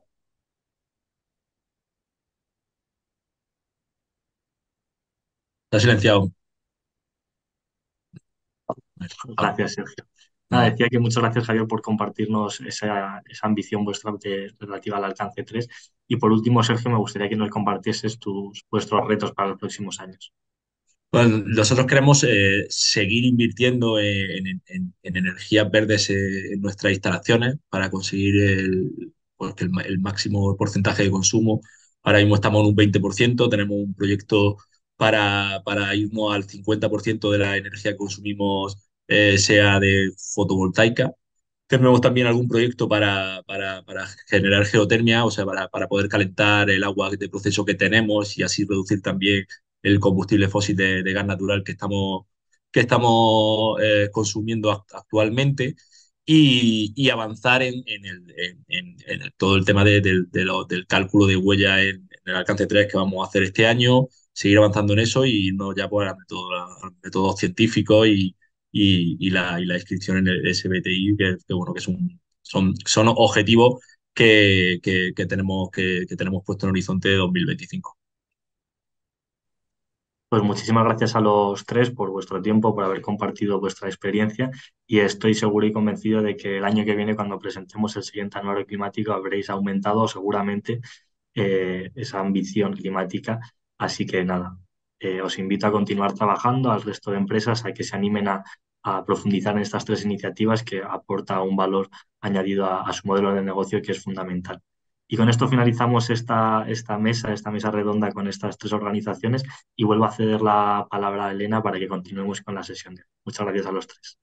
Está silenciado. Gracias, Sergio. Nada, decía que muchas gracias, Javier, por compartirnos esa ambición vuestra relativa al alcance 3. Y por último, Sergio, me gustaría que nos compartieses vuestros retos para los próximos años. Bueno, nosotros queremos seguir invirtiendo en energías verdes en nuestras instalaciones para conseguir pues, que el máximo porcentaje de consumo. Ahora mismo estamos en un 20%, tenemos un proyecto para irnos al 50% de la energía que consumimos sea de fotovoltaica. Tenemos también algún proyecto para generar geotermia, o sea, para poder calentar el agua de proceso que tenemos y así reducir también el combustible fósil de gas natural que estamos consumiendo actualmente y avanzar en todo el tema del cálculo de huella en el alcance 3 que vamos a hacer este año, seguir avanzando en eso y no ya por los métodos científicos y la inscripción en el SBTI, bueno, que son objetivos que tenemos puesto en el horizonte de 2025. Pues muchísimas gracias a los tres por vuestro tiempo, por haber compartido vuestra experiencia y estoy seguro y convencido de que el año que viene, cuando presentemos el siguiente anuario climático, habréis aumentado seguramente esa ambición climática. Así que nada, os invito a continuar trabajando, al resto de empresas, a que se animen a profundizar en estas tres iniciativas que aporta un valor añadido a su modelo de negocio que es fundamental. Y con esto finalizamos esta mesa redonda con estas tres organizaciones y vuelvo a ceder la palabra a Elena para que continuemos con la sesión de hoy. Muchas gracias a los tres.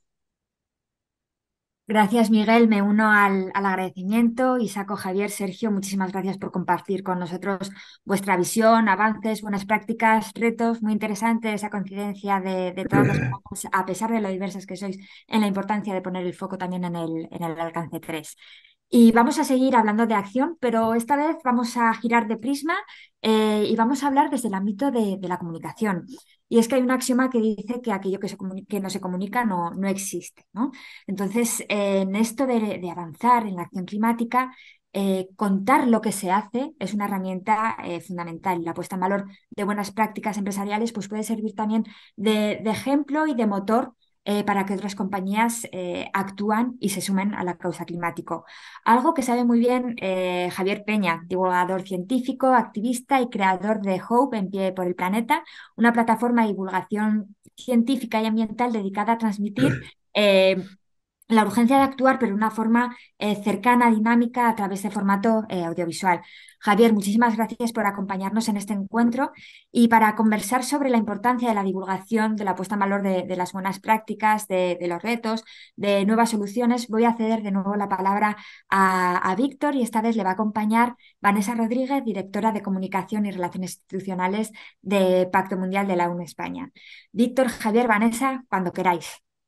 Gracias, Miguel. Me uno al agradecimiento. Isaaco, Javier, Sergio, muchísimas gracias por compartir con nosotros vuestra visión, avances, buenas prácticas, retos. Muy interesante esa coincidencia de todas las personas, a pesar de lo diversas que sois, en la importancia de poner el foco también en el alcance 3. Y vamos a seguir hablando de acción, pero esta vez vamos a girar de prisma y vamos a hablar desde el ámbito de la comunicación. Y es que hay un axioma que dice que aquello que no se comunica no existe, ¿no? Entonces, en esto de avanzar en la acción climática, contar lo que se hace es una herramienta fundamental. La puesta en valor de buenas prácticas empresariales pues puede servir también de ejemplo y de motor para que otras compañías actúan y se sumen a la causa climático. Algo que sabe muy bien Javier Peña, divulgador científico, activista y creador de Hope en Pie por el Planeta, una plataforma de divulgación científica y ambiental dedicada a transmitir la urgencia de actuar, pero de una forma cercana, dinámica, a través de formato audiovisual. Javier, muchísimas gracias por acompañarnos en este encuentro y para conversar sobre la importancia de la divulgación, de la puesta en valor de las buenas prácticas, de los retos, de nuevas soluciones. Voy a ceder de nuevo la palabra a Víctor y esta vez le va a acompañar Vanessa Rodríguez, directora de Comunicación y Relaciones Institucionales de Pacto Mundial de la ONU España. Víctor, Javier, Vanessa, cuando queráis.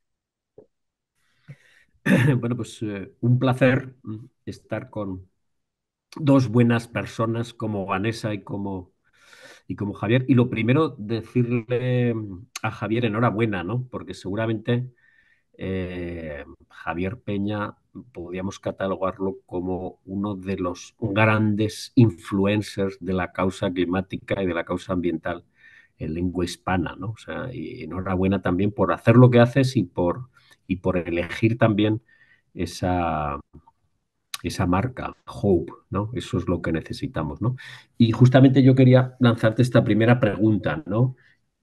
Bueno, pues un placer estar con dos buenas personas como Vanessa y como Javier. Y lo primero, decirle a Javier enhorabuena, ¿no? Porque seguramente Javier Peña podríamos catalogarlo como uno de los grandes influencers de la causa climática y de la causa ambiental en lengua hispana, ¿no? O sea, y enhorabuena también por hacer lo que haces y por elegir también esa, esa marca, Hope, ¿no? Eso es lo que necesitamos, ¿no? Y justamente yo quería lanzarte esta primera pregunta, ¿no?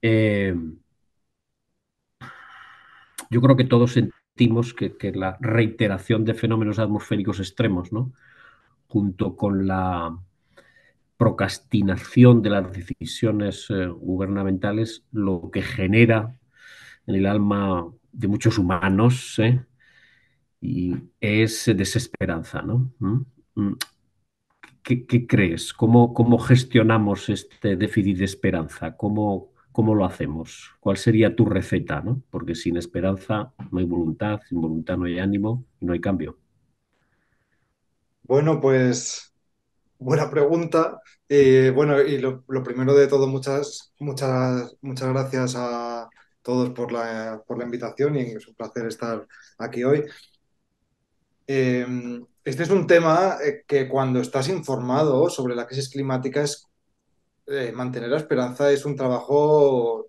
Yo creo que todos sentimos que la reiteración de fenómenos atmosféricos extremos, ¿no? Junto con la procrastinación de las decisiones gubernamentales, lo que genera en el alma de muchos humanos y es desesperanza, ¿no? ¿Qué crees? ¿Cómo gestionamos este déficit de esperanza? ¿cómo lo hacemos? ¿Cuál sería tu receta, ¿no? Porque sin esperanza no hay voluntad, sin voluntad no hay ánimo y no hay cambio. Bueno, pues buena pregunta. Bueno, y lo primero de todo, muchas gracias a todos por la invitación y es un placer estar aquí hoy. Eh, este es un tema que cuando estás informado sobre la crisis climática mantener la esperanza es un trabajo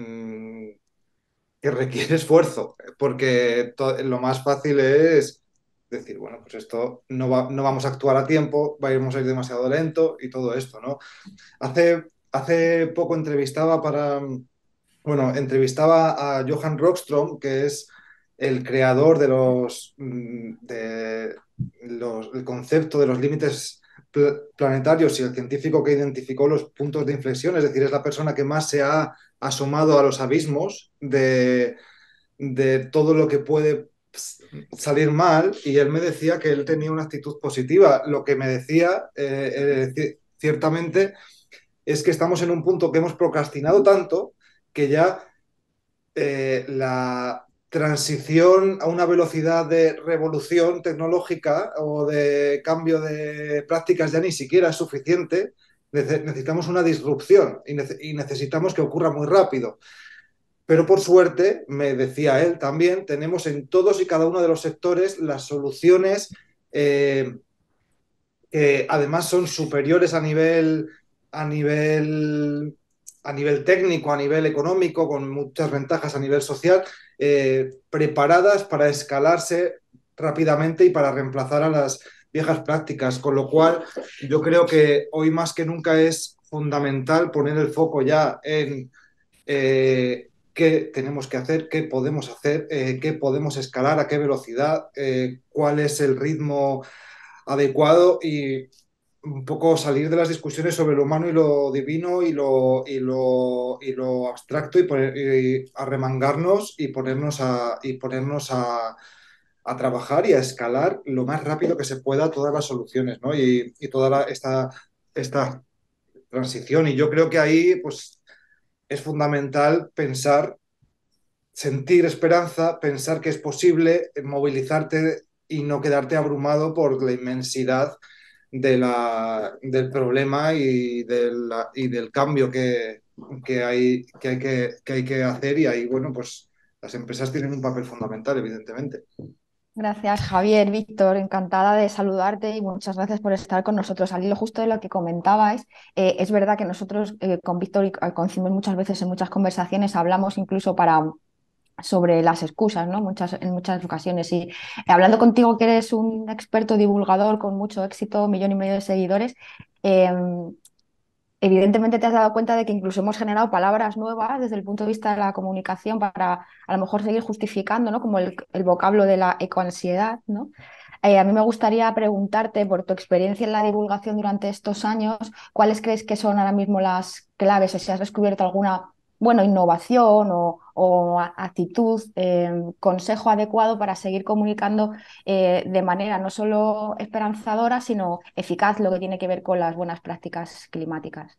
que requiere esfuerzo, porque lo más fácil es decir, bueno, pues esto no vamos a actuar a tiempo, vamos a ir demasiado lento y todo esto, ¿no? Hace poco entrevistaba a Johan Rockström, que es el creador el concepto de los límites planetarios y el científico que identificó los puntos de inflexión, es decir, es la persona que más se ha asomado a los abismos de todo lo que puede salir mal, y él me decía que él tenía una actitud positiva. Lo que me decía, ciertamente, es que estamos en un punto que hemos procrastinado tanto que ya la transición a una velocidad de revolución tecnológica o de cambio de prácticas ya ni siquiera es suficiente. Necesitamos una disrupción y necesitamos que ocurra muy rápido. Pero por suerte, me decía él también, tenemos en todos y cada uno de los sectores las soluciones que además son superiores a nivel, a nivel técnico, a nivel económico, con muchas ventajas a nivel social, preparadas para escalarse rápidamente y para reemplazar a las viejas prácticas. Con lo cual, yo creo que hoy más que nunca es fundamental poner el foco ya en qué tenemos que hacer, qué podemos escalar, a qué velocidad, cuál es el ritmo adecuado y un poco salir de las discusiones sobre lo humano y lo divino y lo abstracto y arremangarnos y ponernos a trabajar y a escalar lo más rápido que se pueda todas las soluciones, ¿no? Y toda esta transición. Y yo creo que ahí pues, es fundamental sentir esperanza, pensar que es posible, movilizarte y no quedarte abrumado por la inmensidad del problema y del cambio que hay que hacer. Y ahí, bueno, pues las empresas tienen un papel fundamental, evidentemente. Gracias, Javier, Víctor, encantada de saludarte y muchas gracias por estar con nosotros. Al hilo justo de lo que comentabais, es verdad que nosotros con Víctor coincidimos muchas veces en muchas conversaciones, hablamos incluso sobre las excusas, ¿no? En muchas ocasiones. Y hablando contigo, que eres un experto divulgador con mucho éxito, 1,5 millones de seguidores, evidentemente te has dado cuenta de que incluso hemos generado palabras nuevas desde el punto de vista de la comunicación para a lo mejor seguir justificando, ¿no? Como el vocablo de la ecoansiedad, ¿no? A mí me gustaría preguntarte, por tu experiencia en la divulgación durante estos años, ¿cuáles crees que son ahora mismo las claves? O si has descubierto alguna, bueno, innovación o actitud, consejo adecuado para seguir comunicando de manera no solo esperanzadora, sino eficaz, lo que tiene que ver con las buenas prácticas climáticas.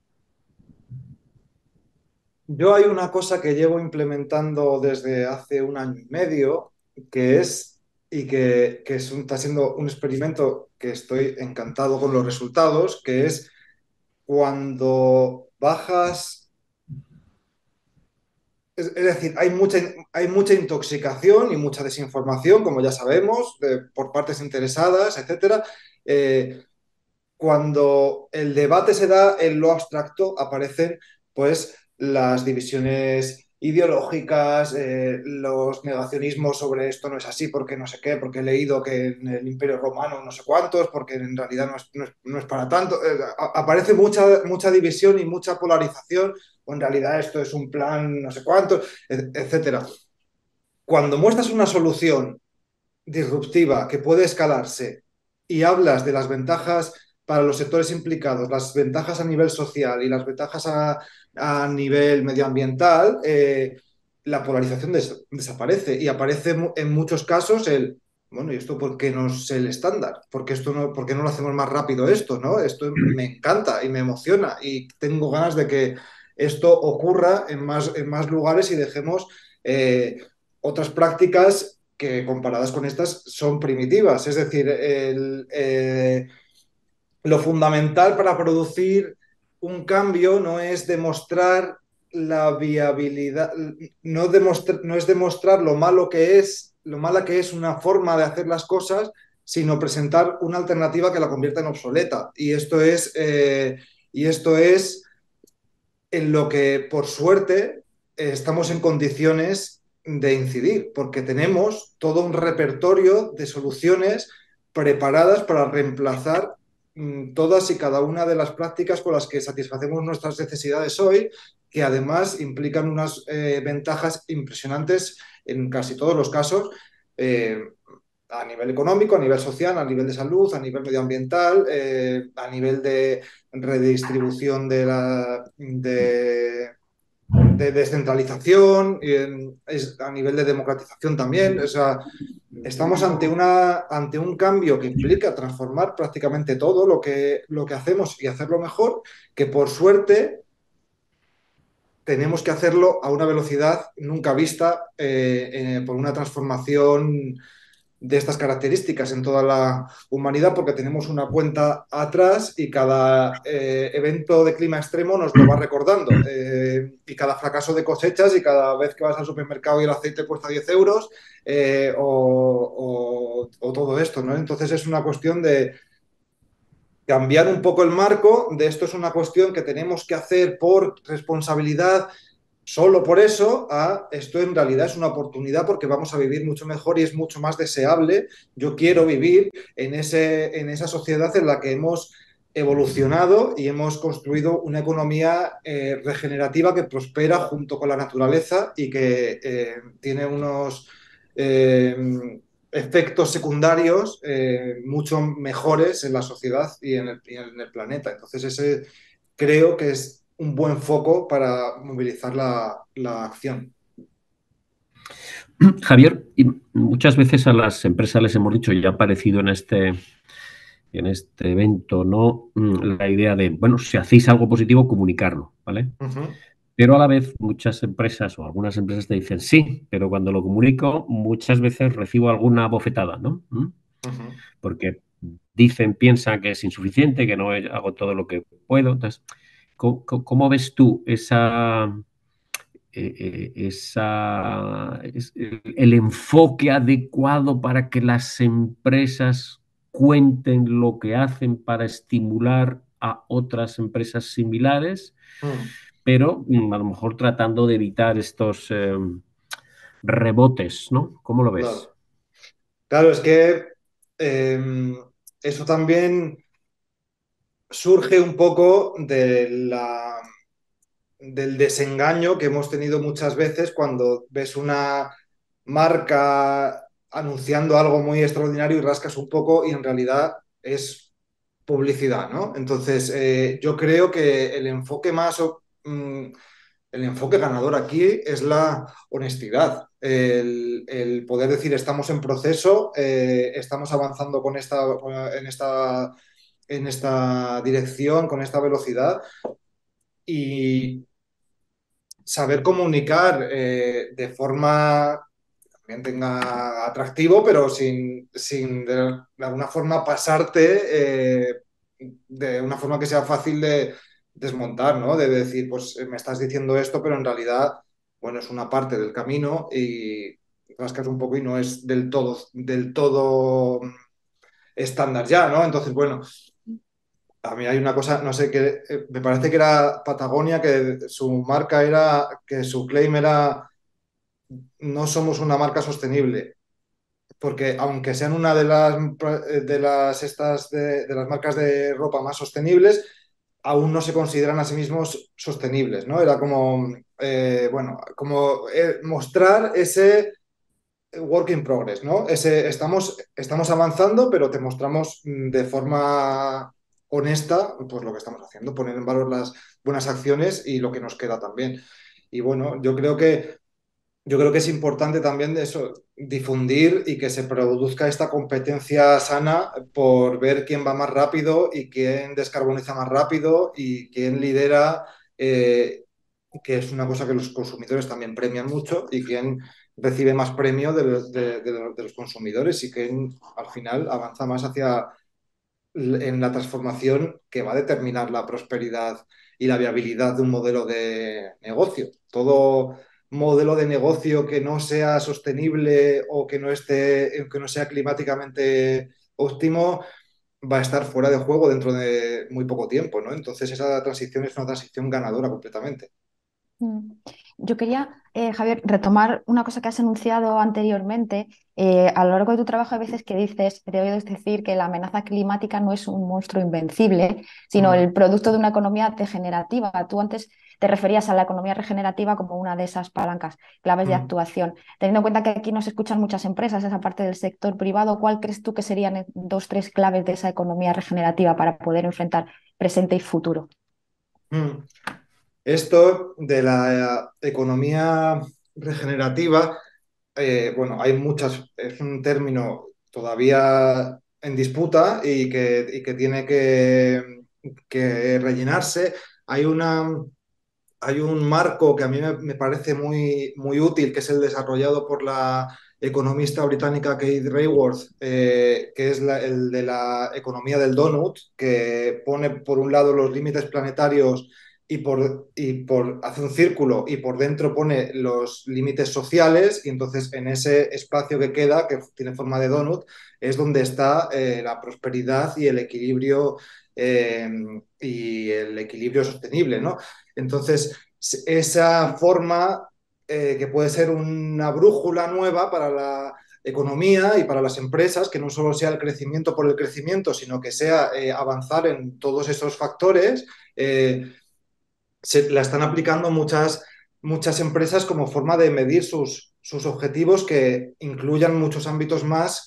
Yo hay una cosa que llevo implementando desde hace 1 año y medio, que es, está siendo un experimento que estoy encantado con los resultados, que es cuando bajas, es decir, hay mucha intoxicación y mucha desinformación, como ya sabemos, por partes interesadas, etcétera. Cuando el debate se da en lo abstracto, aparecen pues las divisiones ideológicas, los negacionismos sobre esto no es así, porque no sé qué, porque he leído que en el Imperio Romano no sé cuántos, porque en realidad no es para tanto. Aparece mucha división y mucha polarización, o en realidad esto es un plan no sé cuánto, etcétera. Cuando muestras una solución disruptiva que puede escalarse y hablas de las ventajas para los sectores implicados, las ventajas a nivel social y las ventajas a nivel medioambiental, la polarización desaparece y aparece en muchos casos bueno, ¿y esto por qué no es el estándar? ¿Por qué no lo hacemos más rápido esto, ¿no? Esto me encanta y me emociona y tengo ganas de que esto ocurra en más lugares y dejemos otras prácticas que comparadas con estas son primitivas. Es decir, lo fundamental para producir un cambio no es demostrar la viabilidad, no es demostrar lo mala que es una forma de hacer las cosas, sino presentar una alternativa que la convierta en obsoleta. Y esto es en lo que, por suerte, estamos en condiciones de incidir, porque tenemos todo un repertorio de soluciones preparadas para reemplazar todas y cada una de las prácticas con las que satisfacemos nuestras necesidades hoy, que además implican unas ventajas impresionantes en casi todos los casos, a nivel económico, a nivel social, a nivel de salud, a nivel medioambiental, a nivel de redistribución de descentralización, a nivel de democratización también. O sea, estamos ante un cambio que implica transformar prácticamente todo lo que hacemos y hacerlo mejor, que por suerte tenemos que hacerlo a una velocidad nunca vista por una transformación de estas características en toda la humanidad, porque tenemos una cuenta atrás y cada evento de clima extremo nos lo va recordando. Y cada fracaso de cosechas y cada vez que vas al supermercado y el aceite cuesta 10 euros o todo esto, ¿no? Entonces es una cuestión de cambiar un poco el marco de esto es una cuestión que tenemos que hacer por responsabilidad solo por eso, a esto en realidad es una oportunidad porque vamos a vivir mucho mejor y es mucho más deseable. Yo quiero vivir en esa sociedad en la que hemos evolucionado y hemos construido una economía regenerativa que prospera junto con la naturaleza y que tiene unos efectos secundarios mucho mejores en la sociedad y en el planeta. Entonces ese creo que es un buen foco para movilizar la acción. Javier, y muchas veces a las empresas les hemos dicho, y ha aparecido en este evento, ¿no? La idea de, bueno, si hacéis algo positivo, comunicarlo, ¿vale? Pero a la vez muchas empresas o algunas empresas te dicen, sí, pero cuando lo comunico muchas veces recibo alguna bofetada, ¿no? Porque piensan que es insuficiente, que no hago todo lo que puedo. Entonces, ¿cómo ves tú el enfoque adecuado para que las empresas cuenten lo que hacen para estimular a otras empresas similares, pero a lo mejor tratando de evitar estos rebotes, ¿no? ¿Cómo lo ves? Claro, es que eso también surge un poco del desengaño que hemos tenido muchas veces cuando ves una marca anunciando algo muy extraordinario y rascas un poco y en realidad es publicidad, ¿no? Entonces, yo creo que el enfoque ganador aquí es la honestidad, el poder decir estamos en proceso, estamos avanzando en esta dirección, con esta velocidad y saber comunicar de forma que también tenga atractivo, pero sin de alguna forma pasarte de una forma que sea fácil de desmontar, ¿no? De decir, pues me estás diciendo esto, pero en realidad, bueno, es una parte del camino y rascas un poco y no es del todo estándar ya, ¿no? Entonces, bueno, a mí hay una cosa, no sé, que me parece que era Patagonia, que su claim era no somos una marca sostenible, porque aunque sean una de las marcas de ropa más sostenibles, aún no se consideran a sí mismos sostenibles, ¿no? Era como, bueno, como mostrar ese work in progress, ¿no? Estamos avanzando, pero te mostramos de forma honesta pues lo que estamos haciendo, poner en valor las buenas acciones y lo que nos queda también. Y bueno, yo creo que es importante también eso, difundir y que se produzca esta competencia sana por ver quién va más rápido y quién descarboniza más rápido y quién lidera que es una cosa que los consumidores también premian mucho, y quien recibe más premio de los consumidores, y quien al final avanza más hacia en la transformación que va a determinar la prosperidad y la viabilidad de un modelo de negocio. Todo modelo de negocio que no sea sostenible o que no sea climáticamente óptimo va a estar fuera de juego dentro de muy poco tiempo, ¿no? Entonces esa transición es una transición ganadora completamente. Mm. Yo quería, Javier, retomar una cosa que has enunciado anteriormente. A lo largo de tu trabajo, hay veces que dices, te he oído decir que la amenaza climática no es un monstruo invencible, sino Mm. el producto de una economía degenerativa. Tú antes te referías a la economía regenerativa como una de esas palancas claves de Mm. actuación. Teniendo en cuenta que aquí nos escuchan muchas empresas, esa parte del sector privado, ¿cuál crees tú que serían dos, tres claves de esa economía regenerativa para poder enfrentar presente y futuro? Mm. Esto de la economía regenerativa, bueno, hay muchas, es un término todavía en disputa y que tiene que rellenarse. Hay hay un marco que a mí me parece muy útil, que es el desarrollado por la economista británica Kate Raworth, que es el de la economía del donut, que pone por un lado los límites planetarios hace un círculo, y por dentro pone los límites sociales, y entonces en ese espacio que queda, que tiene forma de donut, es donde está la prosperidad eh, y el equilibrio sostenible, ¿no? Entonces, esa forma, que puede ser una brújula nueva para la economía y para las empresas, que no solo sea el crecimiento por el crecimiento, sino que sea avanzar en todos esos factores, la están aplicando muchas empresas como forma de medir sus objetivos, que incluyan muchos ámbitos más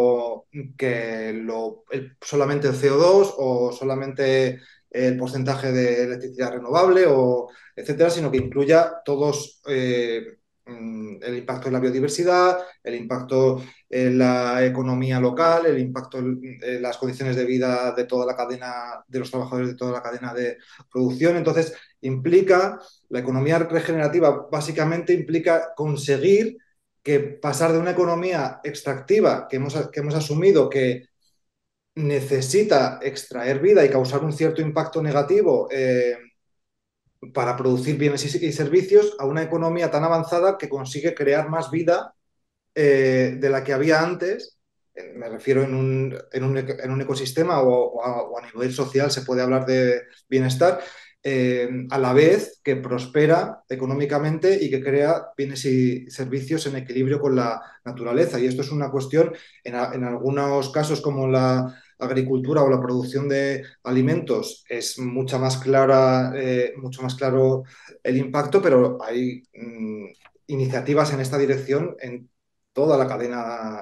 solamente el CO2 o solamente el porcentaje de electricidad renovable, o etcétera, sino que incluya todos, el impacto en la biodiversidad, el impacto en la economía local, el impacto en las condiciones de vida de toda la cadena, de los trabajadores de toda la cadena de producción. Entonces, la economía regenerativa básicamente implica conseguir que pasar de una economía extractiva que hemos asumido que necesita extraer vida y causar un cierto impacto negativo, para producir bienes y servicios, a una economía tan avanzada que consigue crear más vida de la que había antes. Me refiero en un ecosistema, o a nivel social se puede hablar de bienestar, a la vez que prospera económicamente y que crea bienes y servicios en equilibrio con la naturaleza. Y esto es una cuestión, en algunos casos como la agricultura o la producción de alimentos, es mucho más claro el impacto, pero hay iniciativas en esta dirección en toda la cadena,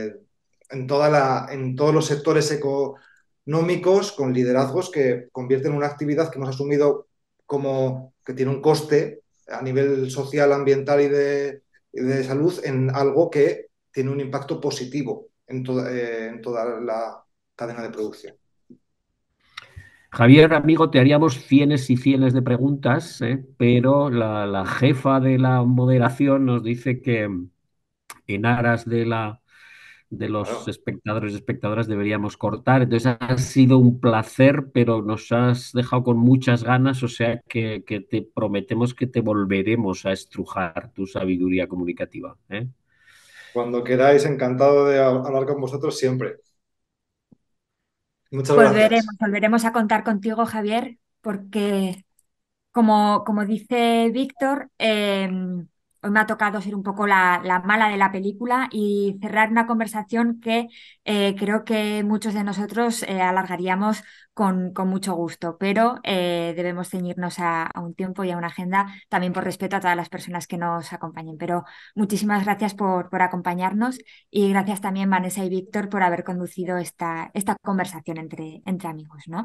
en todos los sectores económicos, con liderazgos que convierten una actividad que hemos asumido como que tiene un coste a nivel social, ambiental y de salud, en algo que tiene un impacto positivo en toda la cadena de producción. Javier, amigo, te haríamos cienes y cienes de preguntas, pero la jefa de la moderación nos dice que en aras de los Claro. espectadores y espectadoras deberíamos cortar. Entonces ha sido un placer, pero nos has dejado con muchas ganas, o sea que te prometemos que te volveremos a estrujar tu sabiduría comunicativa, ¿eh? Cuando queráis, encantado de hablar con vosotros siempre. Muchas gracias. Volveremos a contar contigo, Javier, porque como dice Víctor, hoy me ha tocado ser un poco la mala de la película y cerrar una conversación que creo que muchos de nosotros alargaríamos con mucho gusto, pero debemos ceñirnos a un tiempo y a una agenda, también por respeto a todas las personas que nos acompañen. Pero muchísimas gracias por acompañarnos, y gracias también, Vanessa y Víctor, por haber conducido esta conversación entre amigos, ¿no?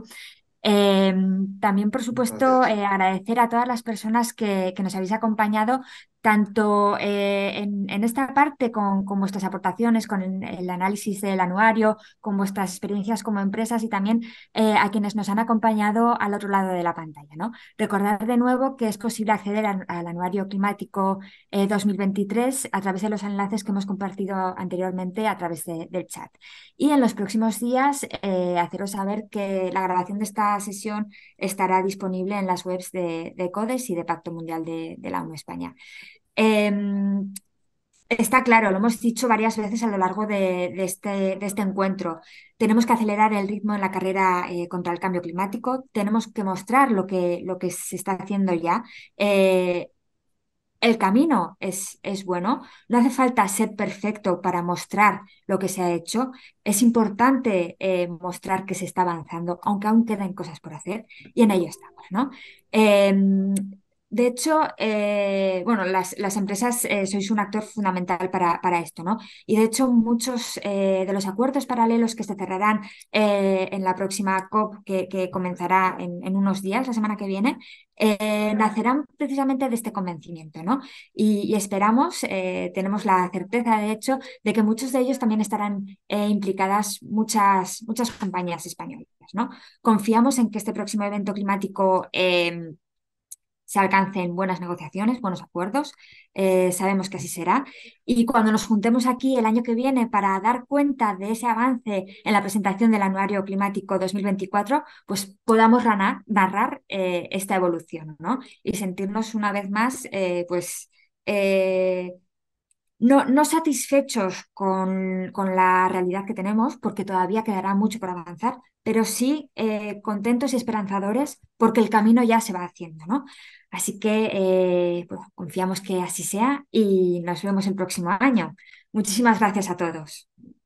También, por supuesto, Gracias. agradecer a todas las personas que nos habéis acompañado, tanto en esta parte con vuestras aportaciones, con el análisis del anuario, con vuestras experiencias como empresas y también a quienes nos han acompañado al otro lado de la pantalla, ¿no? Recordar de nuevo que es posible acceder al anuario climático 2023 a través de los enlaces que hemos compartido anteriormente a través del chat. Y en los próximos días haceros saber que la grabación de esta sesión estará disponible en las webs de CODES y de Pacto Mundial de la ONU España. Está claro, lo hemos dicho varias veces a lo largo de este encuentro. Tenemos que acelerar el ritmo en la carrera contra el cambio climático. Tenemos que mostrar lo que se está haciendo ya. El camino es bueno. No hace falta ser perfecto para mostrar lo que se ha hecho. Es importante mostrar que se está avanzando, aunque aún queden cosas por hacer, y en ello estamos, ¿no? De hecho, bueno, las empresas sois un actor fundamental para esto, ¿no? Y de hecho, muchos de los acuerdos paralelos que se cerrarán en la próxima COP, que comenzará en unos días, la semana que viene, nacerán precisamente de este convencimiento, ¿no? Y esperamos, tenemos la certeza, de hecho, de que muchos de ellos también estarán implicadas muchas compañías españolas, ¿no? Confiamos en que este próximo evento climático se alcancen buenas negociaciones, buenos acuerdos. Sabemos que así será. Y cuando nos juntemos aquí el año que viene para dar cuenta de ese avance en la presentación del Anuario Climático 2024, pues podamos narrar esta evolución, ¿no? Y sentirnos una vez más, pues, no satisfechos con la realidad que tenemos, porque todavía quedará mucho por avanzar, pero sí contentos y esperanzadores porque el camino ya se va haciendo, ¿no? Así que pues, confiamos que así sea y nos vemos el próximo año. Muchísimas gracias a todos.